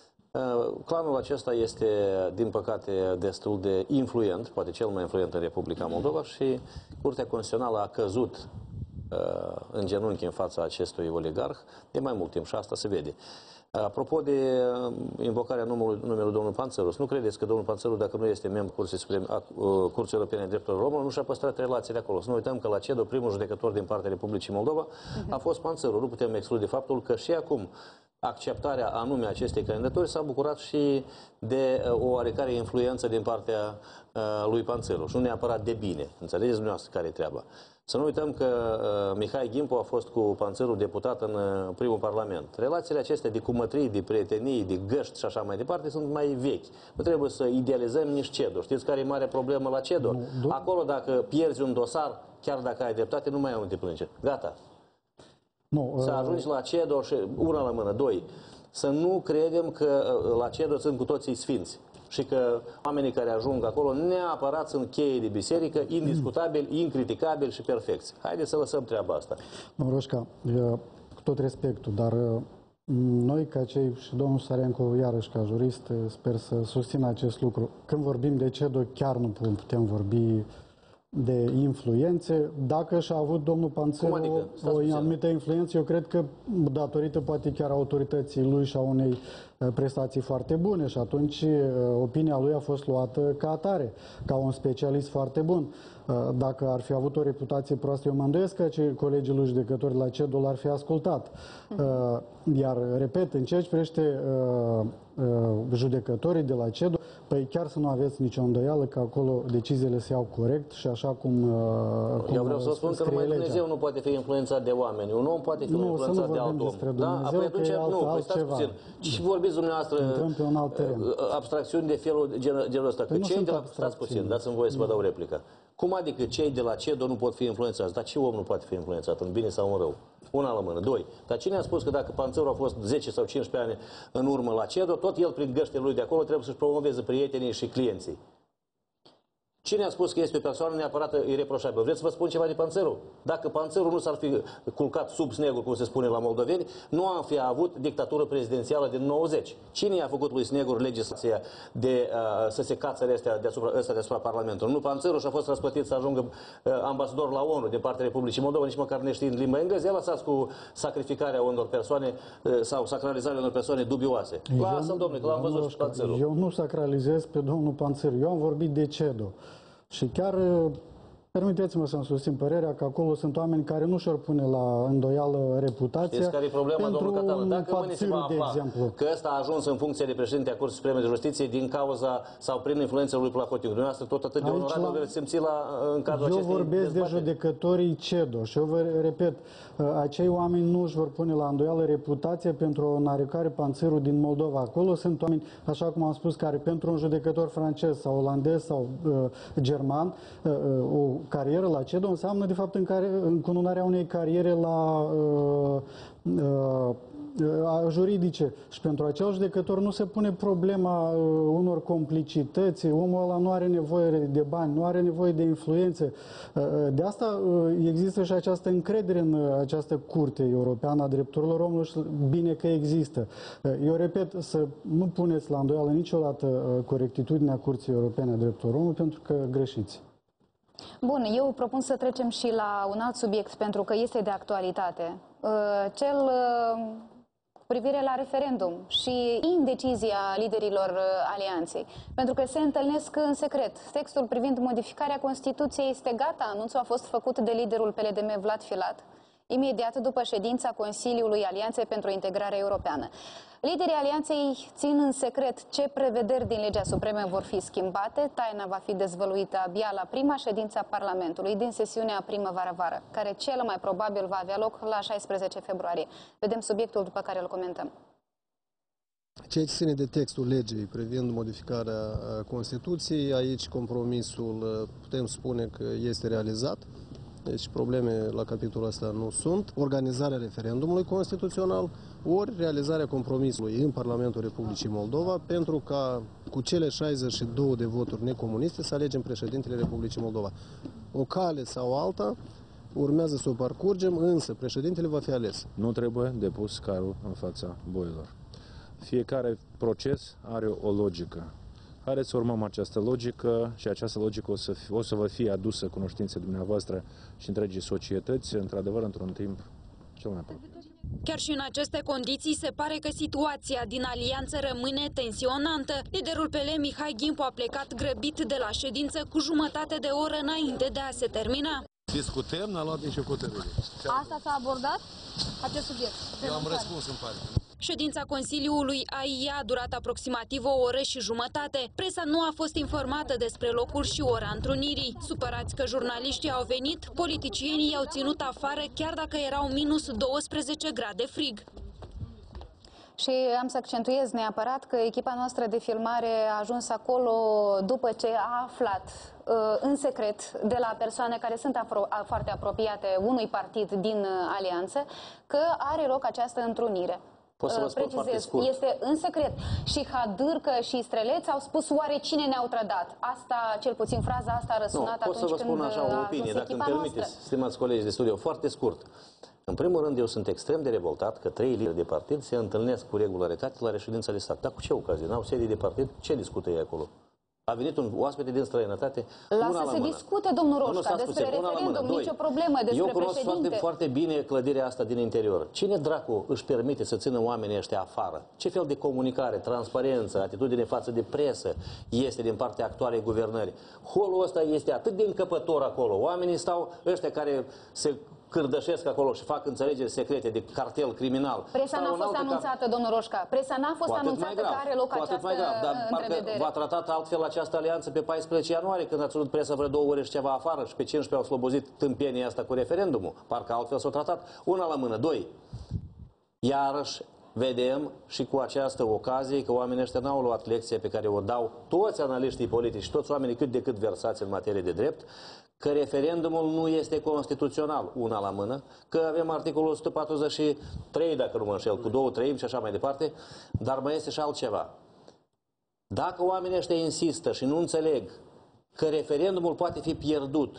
Speaker 8: Clanul acesta este, din păcate, destul de influent, poate cel mai influent în Republica Moldova, și Curtea Constituțională a căzut în genunchi în fața acestui oligarh de mai mult timp și asta se vede. Apropo de invocarea numelui, numelui domnului Panțăru, nu credeți că domnul Panțăru, dacă nu este membru Curții, Supreme, a Curții Europene de Drepturile Omului, nu și-a păstrat relațiile acolo? Să nu uităm că la CEDO, primul judecător din partea Republicii Moldova a fost Panțăru. Nu putem exclude faptul că și acum acceptarea anume acestei candidaturi s-a bucurat și de o oarecare influență din partea lui Panțăru și nu neapărat de bine. Înțelegeți dumneavoastră care e treaba? Să nu uităm că uh, Mihai Gimpu a fost cu Panțărul deputat în uh, primul parlament. Relațiile acestea de cumătrii, de prietenii, de găști și așa mai departe sunt mai vechi. Nu trebuie să idealizăm nici CEDO. Știți care e mare problemă la CEDO? Nu, acolo dacă pierzi un dosar, chiar dacă ai dreptate, nu mai ai unde plânge. Gata. Nu, uh... Să ajungi la CEDO și una la mână, doi. Să nu credem că uh, la CEDO sunt cu toții sfinți. Și că oamenii care ajung acolo neapărat sunt cheie de biserică, indiscutabil, incriticabil și perfecți. Haideți să lăsăm treaba asta.
Speaker 7: Domnul Roșca, cu tot respectul, dar noi ca cei, și domnul Sarenco, iarăși ca jurist, sper să susțină acest lucru. Când vorbim de CEDO, chiar nu putem vorbi de influențe. Dacă și-a avut domnul Panțăru adică? o anumită influență, eu cred că datorită poate chiar autorității lui și a unei prestații foarte bune și atunci opinia lui a fost luată ca atare, ca un specialist foarte bun. Dacă ar fi avut o reputație proastă, eu mă îndoiesc că cei colegii lui judecători la CEDO l-ar fi ascultat. Iar, repet, în ceea ce privește judecătorii de la CEDO, păi chiar să nu aveți nicio îndoială că acolo deciziile se iau corect și așa cum, cum
Speaker 8: eu vreau să spun că numai Dumnezeu nu poate fi influențat de oameni. Un om poate fi nu, influențat de alt om.
Speaker 7: Da? Apoi atunci,
Speaker 8: alt, nu, păi stați puțin. Și vorbiți dumneavoastră
Speaker 7: pe un alt teren.
Speaker 8: abstracțiuni de felul genul ăsta. Că
Speaker 7: păi
Speaker 8: cei de la... Stați puțin, dați-mi voie să vă dau replica. Cum adică cei de la CEDO nu pot fi influențați? Dar ce om nu poate fi influențat, în bine sau în rău? Una la mână. Doi. Dar cine a spus că dacă Panțărul a fost zece sau cincisprezece ani în urmă la CEDO, tot el prin găștile lui de acolo trebuie să-și promoveze prietenii și clienții? Cine a spus că este o persoană neapărat ireproșabilă? Vreți să vă spun ceva de Panțărul? Dacă Panțărul nu s-ar fi culcat sub Snegul, cum se spune la moldoveni, nu am fi avut dictatură prezidențială din nouăzeci. Cine i-a făcut lui Snegur legislația de uh, să se cațăre astea deasupra, astea deasupra Parlamentului? Nu Panțărul și a fost răspătit să ajungă uh, ambasador la ONU din partea Republicii Moldova, nici măcar neștiind limba engleză. El lăsați cu sacrificarea unor persoane uh, sau sacralizarea unor persoane dubioase. Lasă-l, domnule, că l-am văzut și Panțărul.
Speaker 7: Eu nu sacralizez pe domnul Panțăru. Eu am vorbit de CEDO. Și chiar permiteți-mă să-mi susțin părerea că acolo sunt oameni care nu și-or pune la îndoială reputația.
Speaker 8: Știți care e problema,
Speaker 7: pentru
Speaker 8: domnul Catală?
Speaker 7: un
Speaker 8: Dacă mâine se va
Speaker 7: de
Speaker 8: afla
Speaker 7: exemplu.
Speaker 8: că ăsta a ajuns în funcție de președinte a Curții Supreme de Justiție din cauza sau prin influența lui Plahotiu, dumneavoastră tot atât de onorabil veți simți la, în cadrul
Speaker 7: eu
Speaker 8: acestei
Speaker 7: vorbesc
Speaker 8: dezbateri.
Speaker 7: de judecătorii CEDO și eu vă repet, acei oameni nu își vor pune la îndoială reputația pentru o oarecare Panțărul din Moldova. Acolo sunt oameni, așa cum am spus, care pentru un judecător francez sau olandez sau uh, german, uh, o carieră la CEDO înseamnă de fapt în care, încununarea unei cariere la uh, uh, juridice. Și pentru acel judecător nu se pune problema uh, unor complicități. Omul ăla nu are nevoie de bani, nu are nevoie de influențe. Uh, de asta uh, există și această încredere în uh, această Curte Europeană a Drepturilor Omului și bine că există. Uh, eu repet, să nu puneți la îndoială niciodată uh, corectitudinea Curții Europene a Drepturilor Omului pentru că greșiți.
Speaker 1: Bun, eu propun să trecem și la un alt subiect, pentru că este de actualitate. Cel cu privire la referendum și indecizia liderilor alianței. Pentru că se întâlnesc în secret. Textul privind modificarea Constituției este gata. Anunțul a fost făcut de liderul P L D M, Vlad Filat, imediat după ședința Consiliului Alianței pentru Integrare Europeană. Liderii Alianței țin în secret ce prevederi din legea supremă vor fi schimbate. Taina va fi dezvăluită abia la prima ședință a Parlamentului din sesiunea primăvară-vară, care cel mai probabil va avea loc la șaisprezece februarie. Vedem subiectul după care îl comentăm.
Speaker 9: Ceea ce ține de textul legii privind modificarea Constituției, aici compromisul putem spune că este realizat. Deci probleme la capitolul ăsta nu sunt. Organizarea referendumului constituțional, ori realizarea compromisului în Parlamentul Republicii Moldova pentru ca cu cele șaizeci și două de voturi necomuniste să alegem președintele Republicii Moldova. O cale sau alta urmează să o parcurgem, însă președintele va fi ales.
Speaker 10: Nu trebuie depus carul în fața boilor. Fiecare proces are o logică. Haideți să urmăm această logică și această logică o să, fi, o să vă fie adusă cunoștințe dumneavoastră și întregii societăți, într-adevăr, într-un timp cel mai apropiat.
Speaker 11: Chiar și în aceste condiții se pare că situația din alianță rămâne tensionantă. Liderul P L Mihai Gimpu a plecat grăbit de la ședință cu jumătate de oră înainte de a se termina.
Speaker 9: Discutăm, n-a luat nicio hotărâre.
Speaker 11: Asta s-a abordat? Acest subiect?
Speaker 9: Eu am răspuns în parte.
Speaker 11: Ședința Consiliului A I A a durat aproximativ o oră și jumătate. Presa nu a fost informată despre locul și ora întrunirii. Supărați că jurnaliștii au venit, politicienii i-au ținut afară chiar dacă erau minus douăsprezece grade frig.
Speaker 1: Și am să accentuez neapărat că echipa noastră de filmare a ajuns acolo după ce a aflat în secret de la persoane care sunt apro foarte apropiate unui partid din alianță că are loc această întrunire.
Speaker 8: Pot să vă spun foarte scurt.
Speaker 1: Este în secret. Și Hadârcă și Streleț au spus oare cine ne-au trădat. Asta, cel puțin fraza asta a răsunat
Speaker 8: nu,
Speaker 1: atunci
Speaker 8: pot să vă spun
Speaker 1: când
Speaker 8: așa o opinie, dacă îmi permiteți,
Speaker 1: noastră.
Speaker 8: stimați colegi de studio, foarte scurt. În primul rând, eu sunt extrem de revoltat că trei lideri de partid se întâlnesc cu regularitate la reședința de stat. Dar cu ce ocazie? N-au sedii de partid? Ce discută ei acolo? A venit un oaspete din străinătate.
Speaker 1: Lasă să discute, domnul Roșca, despre referendum, nicio problemă, despre
Speaker 8: Eu cunosc
Speaker 1: președinte.
Speaker 8: foarte, foarte bine clădirea asta din interior. Cine dracu își permite să țină oamenii ăștia afară? Ce fel de comunicare, transparență, atitudine față de presă este din partea actualei guvernări? Holul ăsta este atât de încăpător acolo. Oamenii stau, ăștia care se cârdășesc acolo și fac înțelegeri secrete de cartel criminal.
Speaker 1: Presa n-a fost anunțată, cap... domnul Roșca. Presa n-a fost anunțată că are loc această
Speaker 8: mai grav, dar
Speaker 1: întrevedere.
Speaker 8: V-a tratat altfel această alianță pe paisprezece ianuarie, când a ținut presa vreo două ore și ceva afară și pe cincisprezece au slobozit tâmpienia asta cu referendumul. Parcă altfel s-a tratat. Una la mână. Doi. Iarăși vedem și cu această ocazie că oamenii ăștia n-au luat lecția pe care o dau toți analiștii politici și toți oamenii cât de cât versați în materie de drept, că referendumul nu este constituțional, una la mână, că avem articolul o sută patruzeci și trei, dacă nu mă înșel, cu două treimi și așa mai departe, dar mai este și altceva. Dacă oamenii ăștia insistă și nu înțeleg că referendumul poate fi pierdut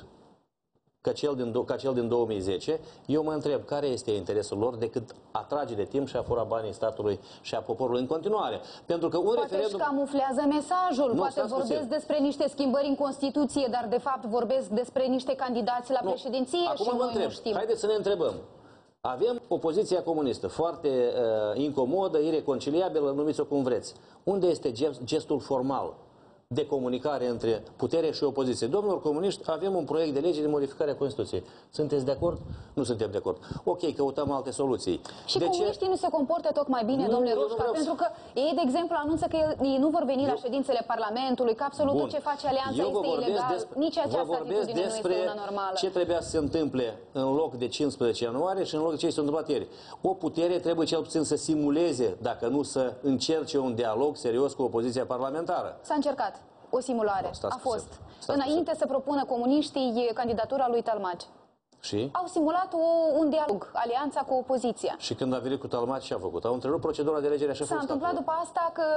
Speaker 8: ca cel din, ca cel din două mii zece, eu mă întreb care este interesul lor decât a trage de timp și a fura banii statului și a poporului în continuare. Pentru că un
Speaker 1: poate
Speaker 8: referendum...
Speaker 1: își camuflează mesajul,
Speaker 8: nu,
Speaker 1: poate vorbesc
Speaker 8: puțin.
Speaker 1: despre niște schimbări în Constituție, dar de fapt vorbesc despre niște candidați la
Speaker 8: nu.
Speaker 1: președinție.
Speaker 8: Acum
Speaker 1: și
Speaker 8: mă
Speaker 1: noi
Speaker 8: întreb,
Speaker 1: nu știm.
Speaker 8: haideți să ne întrebăm. Avem opoziția comunistă, foarte uh, incomodă, ireconciliabilă, numiți-o cum vreți. Unde este gestul formal de comunicare între putere și opoziție? Domnilor comuniști, avem un proiect de lege de modificare a Constituției. Sunteți de acord? Nu suntem de acord. Ok, căutăm alte soluții.
Speaker 1: Și
Speaker 8: de
Speaker 1: comuniștii
Speaker 8: ce?
Speaker 1: nu se comportă tocmai bine,
Speaker 8: nu,
Speaker 1: domnule
Speaker 8: eu nu
Speaker 1: Roșca,
Speaker 8: vreau
Speaker 1: pentru
Speaker 8: să...
Speaker 1: că ei, de exemplu, anunță că ei nu vor veni
Speaker 8: eu...
Speaker 1: la ședințele Parlamentului, că absolut
Speaker 8: Bun.
Speaker 1: tot ce face alianța
Speaker 8: eu
Speaker 1: este ilegal.
Speaker 8: despre...
Speaker 1: Nici această atitudine
Speaker 8: despre
Speaker 1: nu este una normală.
Speaker 8: ce trebuia să se întâmple în loc de cincisprezece ianuarie și în loc de ce s-a întâmplat ieri. O putere trebuie cel puțin să simuleze, dacă nu să încerce un dialog serios cu opoziția parlamentară.
Speaker 1: S-a încercat. O simulare.
Speaker 8: Stați
Speaker 1: a fost.
Speaker 8: Stați
Speaker 1: Înainte să propună comuniștii candidatura lui Talmaci.
Speaker 8: Și?
Speaker 1: Au simulat o, un dialog, alianța cu opoziția.
Speaker 8: Și când a venit cu Talmaci, ce a făcut? Au întrerupt procedura de alegere și a
Speaker 1: S-a
Speaker 8: fost
Speaker 1: întâmplat
Speaker 8: acolo.
Speaker 1: după asta că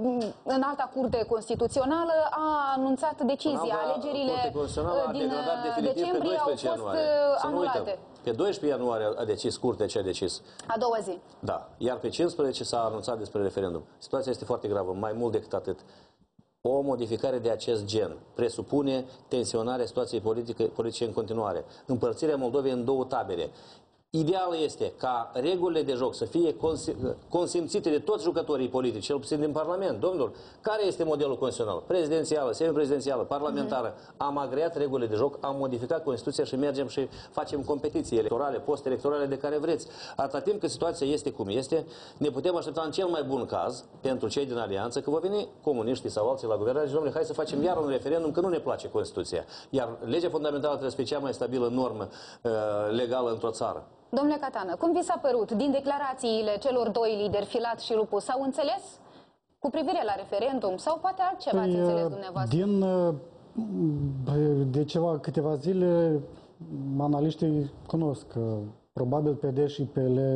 Speaker 1: în alta curte constituțională a anunțat decizia. Alegerile din decembrie au fost anulate.
Speaker 8: Pe doisprezece ianuarie a decis curtea ce a decis.
Speaker 1: A doua zi.
Speaker 8: Da. Iar pe cincisprezece s-a anunțat despre referendum. Situația este foarte gravă, mai mult decât atât. O modificare de acest gen presupune tensionarea situației politice, politice în continuare, împărțirea Moldovei în două tabere. Ideal este ca regulile de joc să fie consimțite de toți jucătorii politici, cel puțin din Parlament. Domnilor, care este modelul constituțional? Prezidențială, semiprezidențială, parlamentară. Mm-hmm. Am agreat regulile de joc, am modificat Constituția și mergem și facem competiții electorale, post-electorale de care vreți. Atâta timp cât situația este cum este, ne putem aștepta în cel mai bun caz, pentru cei din alianță, că vor veni comuniștii sau alții la guvernare și, domnule, hai să facem iar un referendum, că nu ne place Constituția. Iar legea fundamentală trebuie să fie cea mai stabilă normă uh, legală într-o țară.
Speaker 1: Domnule Catană, cum vi s-a părut din declarațiile celor doi lideri, Filat și Lupu, s-au înțeles cu privire la referendum sau poate altceva ați înțeles dumneavoastră?
Speaker 7: Din, de ceva, câteva zile, analiștii cunosc că probabil P D și P L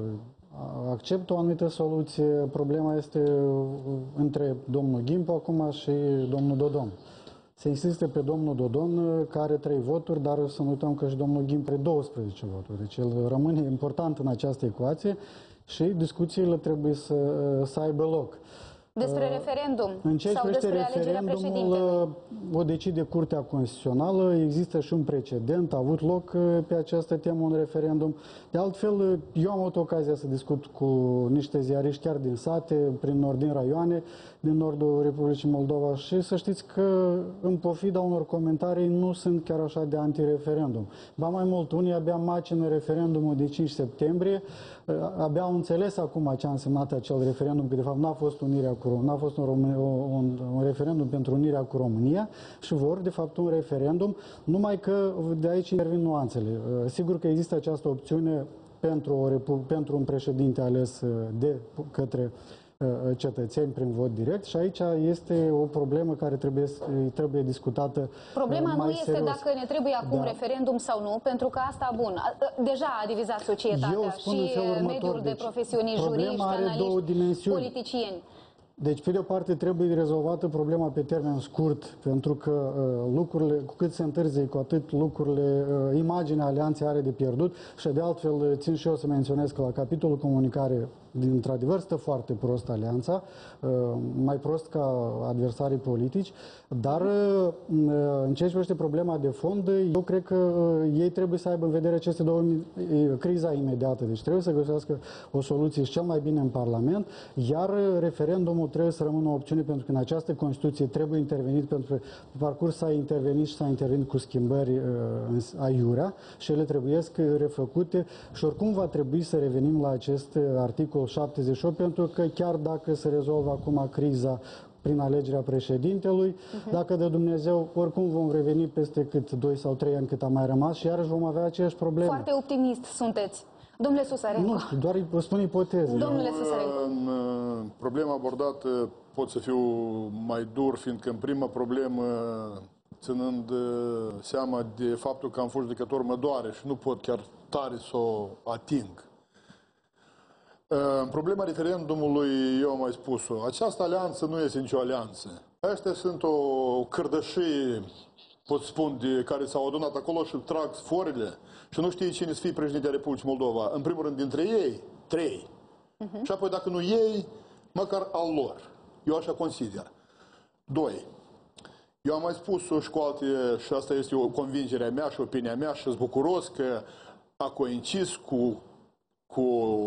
Speaker 7: acceptă o anumită soluție. Problema este între domnul Ghimpu acum și domnul Dodon. Se insistă pe domnul Dodon, care are trei voturi, dar să nu uităm că și domnul Ghimpu are douăsprezece voturi. Deci el rămâne important în această ecuație și discuțiile trebuie să, să aibă loc.
Speaker 1: Despre referendum
Speaker 7: în ce
Speaker 1: sau despre alegerea președintelui?
Speaker 7: O decide Curtea Constituțională, există și un precedent, a avut loc pe această temă un referendum. De altfel, eu am avut ocazia să discut cu niște ziariști chiar din sate, prin nord, din raioane, din nordul Republicii Moldova și să știți că, în pofida unor comentarii, nu sunt chiar așa de anti-referendum. Ba mai mult, unii abia macină referendumul de cinci septembrie, abia au înțeles acum ce a însemnat acel referendum, că de fapt n-a fost unirea cu România, n-a fost un, un, un referendum pentru unirea cu România și vor, de fapt, un referendum, numai că de aici intervin nuanțele. Sigur că există această opțiune pentru, o, pentru un președinte ales de către cetățeni prin vot direct și aici este o problemă care trebuie, trebuie discutată.
Speaker 1: Problema
Speaker 7: mai
Speaker 1: nu este
Speaker 7: serios.
Speaker 1: Dacă ne trebuie acum
Speaker 7: da.
Speaker 1: referendum sau nu, pentru că asta, bun, deja a divizat societatea și mediul de
Speaker 7: deci,
Speaker 1: profesioniști, juriști, analiști, politicieni.
Speaker 7: Deci, pe de o parte, trebuie rezolvată problema pe termen scurt, pentru că uh, lucrurile, cu cât se întârzie, cu atât lucrurile, uh, imaginea alianței are de pierdut și, de altfel, țin și eu să menționez că la capitolul comunicare, într-adevăr, stă foarte prost alianța, uh, mai prost ca adversarii politici, dar uh, în ce privește problema de fond, eu cred că uh, ei trebuie să aibă în vedere aceste două, uh, criza imediată, deci trebuie să găsească o soluție și cel mai bine în Parlament, iar referendumul trebuie să rămână o opțiune, pentru că în această Constituție trebuie intervenit, pentru că pe parcurs s-a intervenit și s-a intervenit cu schimbări uh, aiurea și ele trebuie refăcute și oricum va trebui să revenim la acest articol șaptezeci și opt, pentru că chiar dacă se rezolvă acum criza prin alegerea președintelui, uh-huh. dacă de Dumnezeu, oricum vom reveni peste cât doi sau trei ani cât a mai rămas și iarăși vom avea aceeași probleme.
Speaker 1: Foarte optimist sunteți. Domnule Susarenko.
Speaker 7: Nu știu, doar îi spun ipoteze.
Speaker 1: Domnule Susarenko.
Speaker 2: În problema abordată pot să fiu mai dur, fiindcă în prima problemă, ținând seama de faptul că am fost judecător, mă doare și nu pot chiar tare să o ating. În problema referendumului, eu am mai spus-o, această alianță nu este nicio alianță. Astea sunt o cărdășie, pot spun, de care s-au adunat acolo și trag sforile și nu știe cine să fie președintele Republicii Moldova. În primul rând, dintre ei, trei. Uh-huh. Și apoi, dacă nu ei, măcar al lor. Eu așa consider. Doi. Eu am mai spus-o și cu alte, și asta este o convingere a mea și opinia mea și sunt bucuros că a coincis cu, cu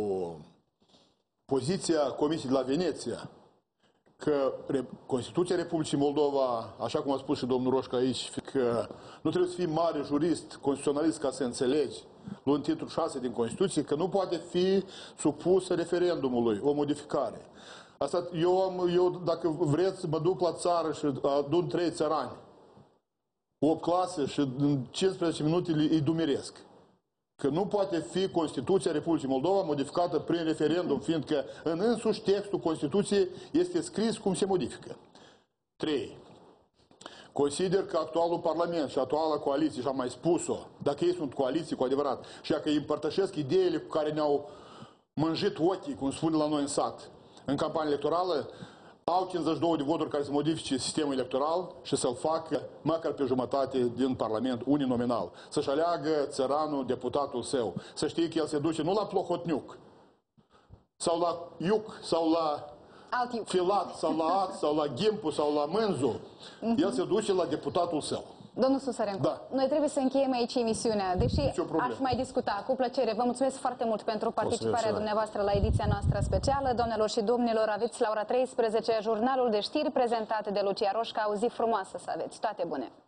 Speaker 2: poziția Comisiei de la Veneția, că Constituția Republicii Moldova, așa cum a spus și domnul Roșca aici, că nu trebuie să fii mare jurist, constituționalist ca să înțelegi, luând titlul șase din Constituție, că nu poate fi supusă referendumului, o modificare. Asta, eu, am, eu, dacă vreți, mă duc la țară și adun trei țărani, opt clase și în cincisprezece minute îi dumiresc. Că nu poate fi Constituția Republicii Moldova modificată prin referendum, fiindcă în însuși textul Constituției este scris cum se modifică. trei. Consider că actualul Parlament și actuala coaliție, și am mai spus-o, dacă ei sunt coaliții cu adevărat, și dacă îi împărtășesc ideile cu care ne-au mânjit ochii, cum spune la noi în sat, în campanie electorală, au cincizeci și două de voturi care să modifice sistemul electoral și să-l facă măcar pe jumătate din Parlament uninominal. Să-și aleagă țăranul, deputatul său. Să știe că el se duce nu la Plohotniuc, sau la Iuc, sau la Filat, sau la Ax, sau la Gimpu, sau la Mânzu. El se duce la deputatul său.
Speaker 1: Domnul Susarenko, da. Noi trebuie să încheiem aici emisiunea, deși aș mai discuta cu plăcere. Vă mulțumesc foarte mult pentru participarea dumneavoastră la ediția noastră specială. Doamnelor și domnilor, aveți la ora treisprezece jurnalul de știri prezentat de Lucia Roșca. O zi frumoasă să aveți. Toate bune!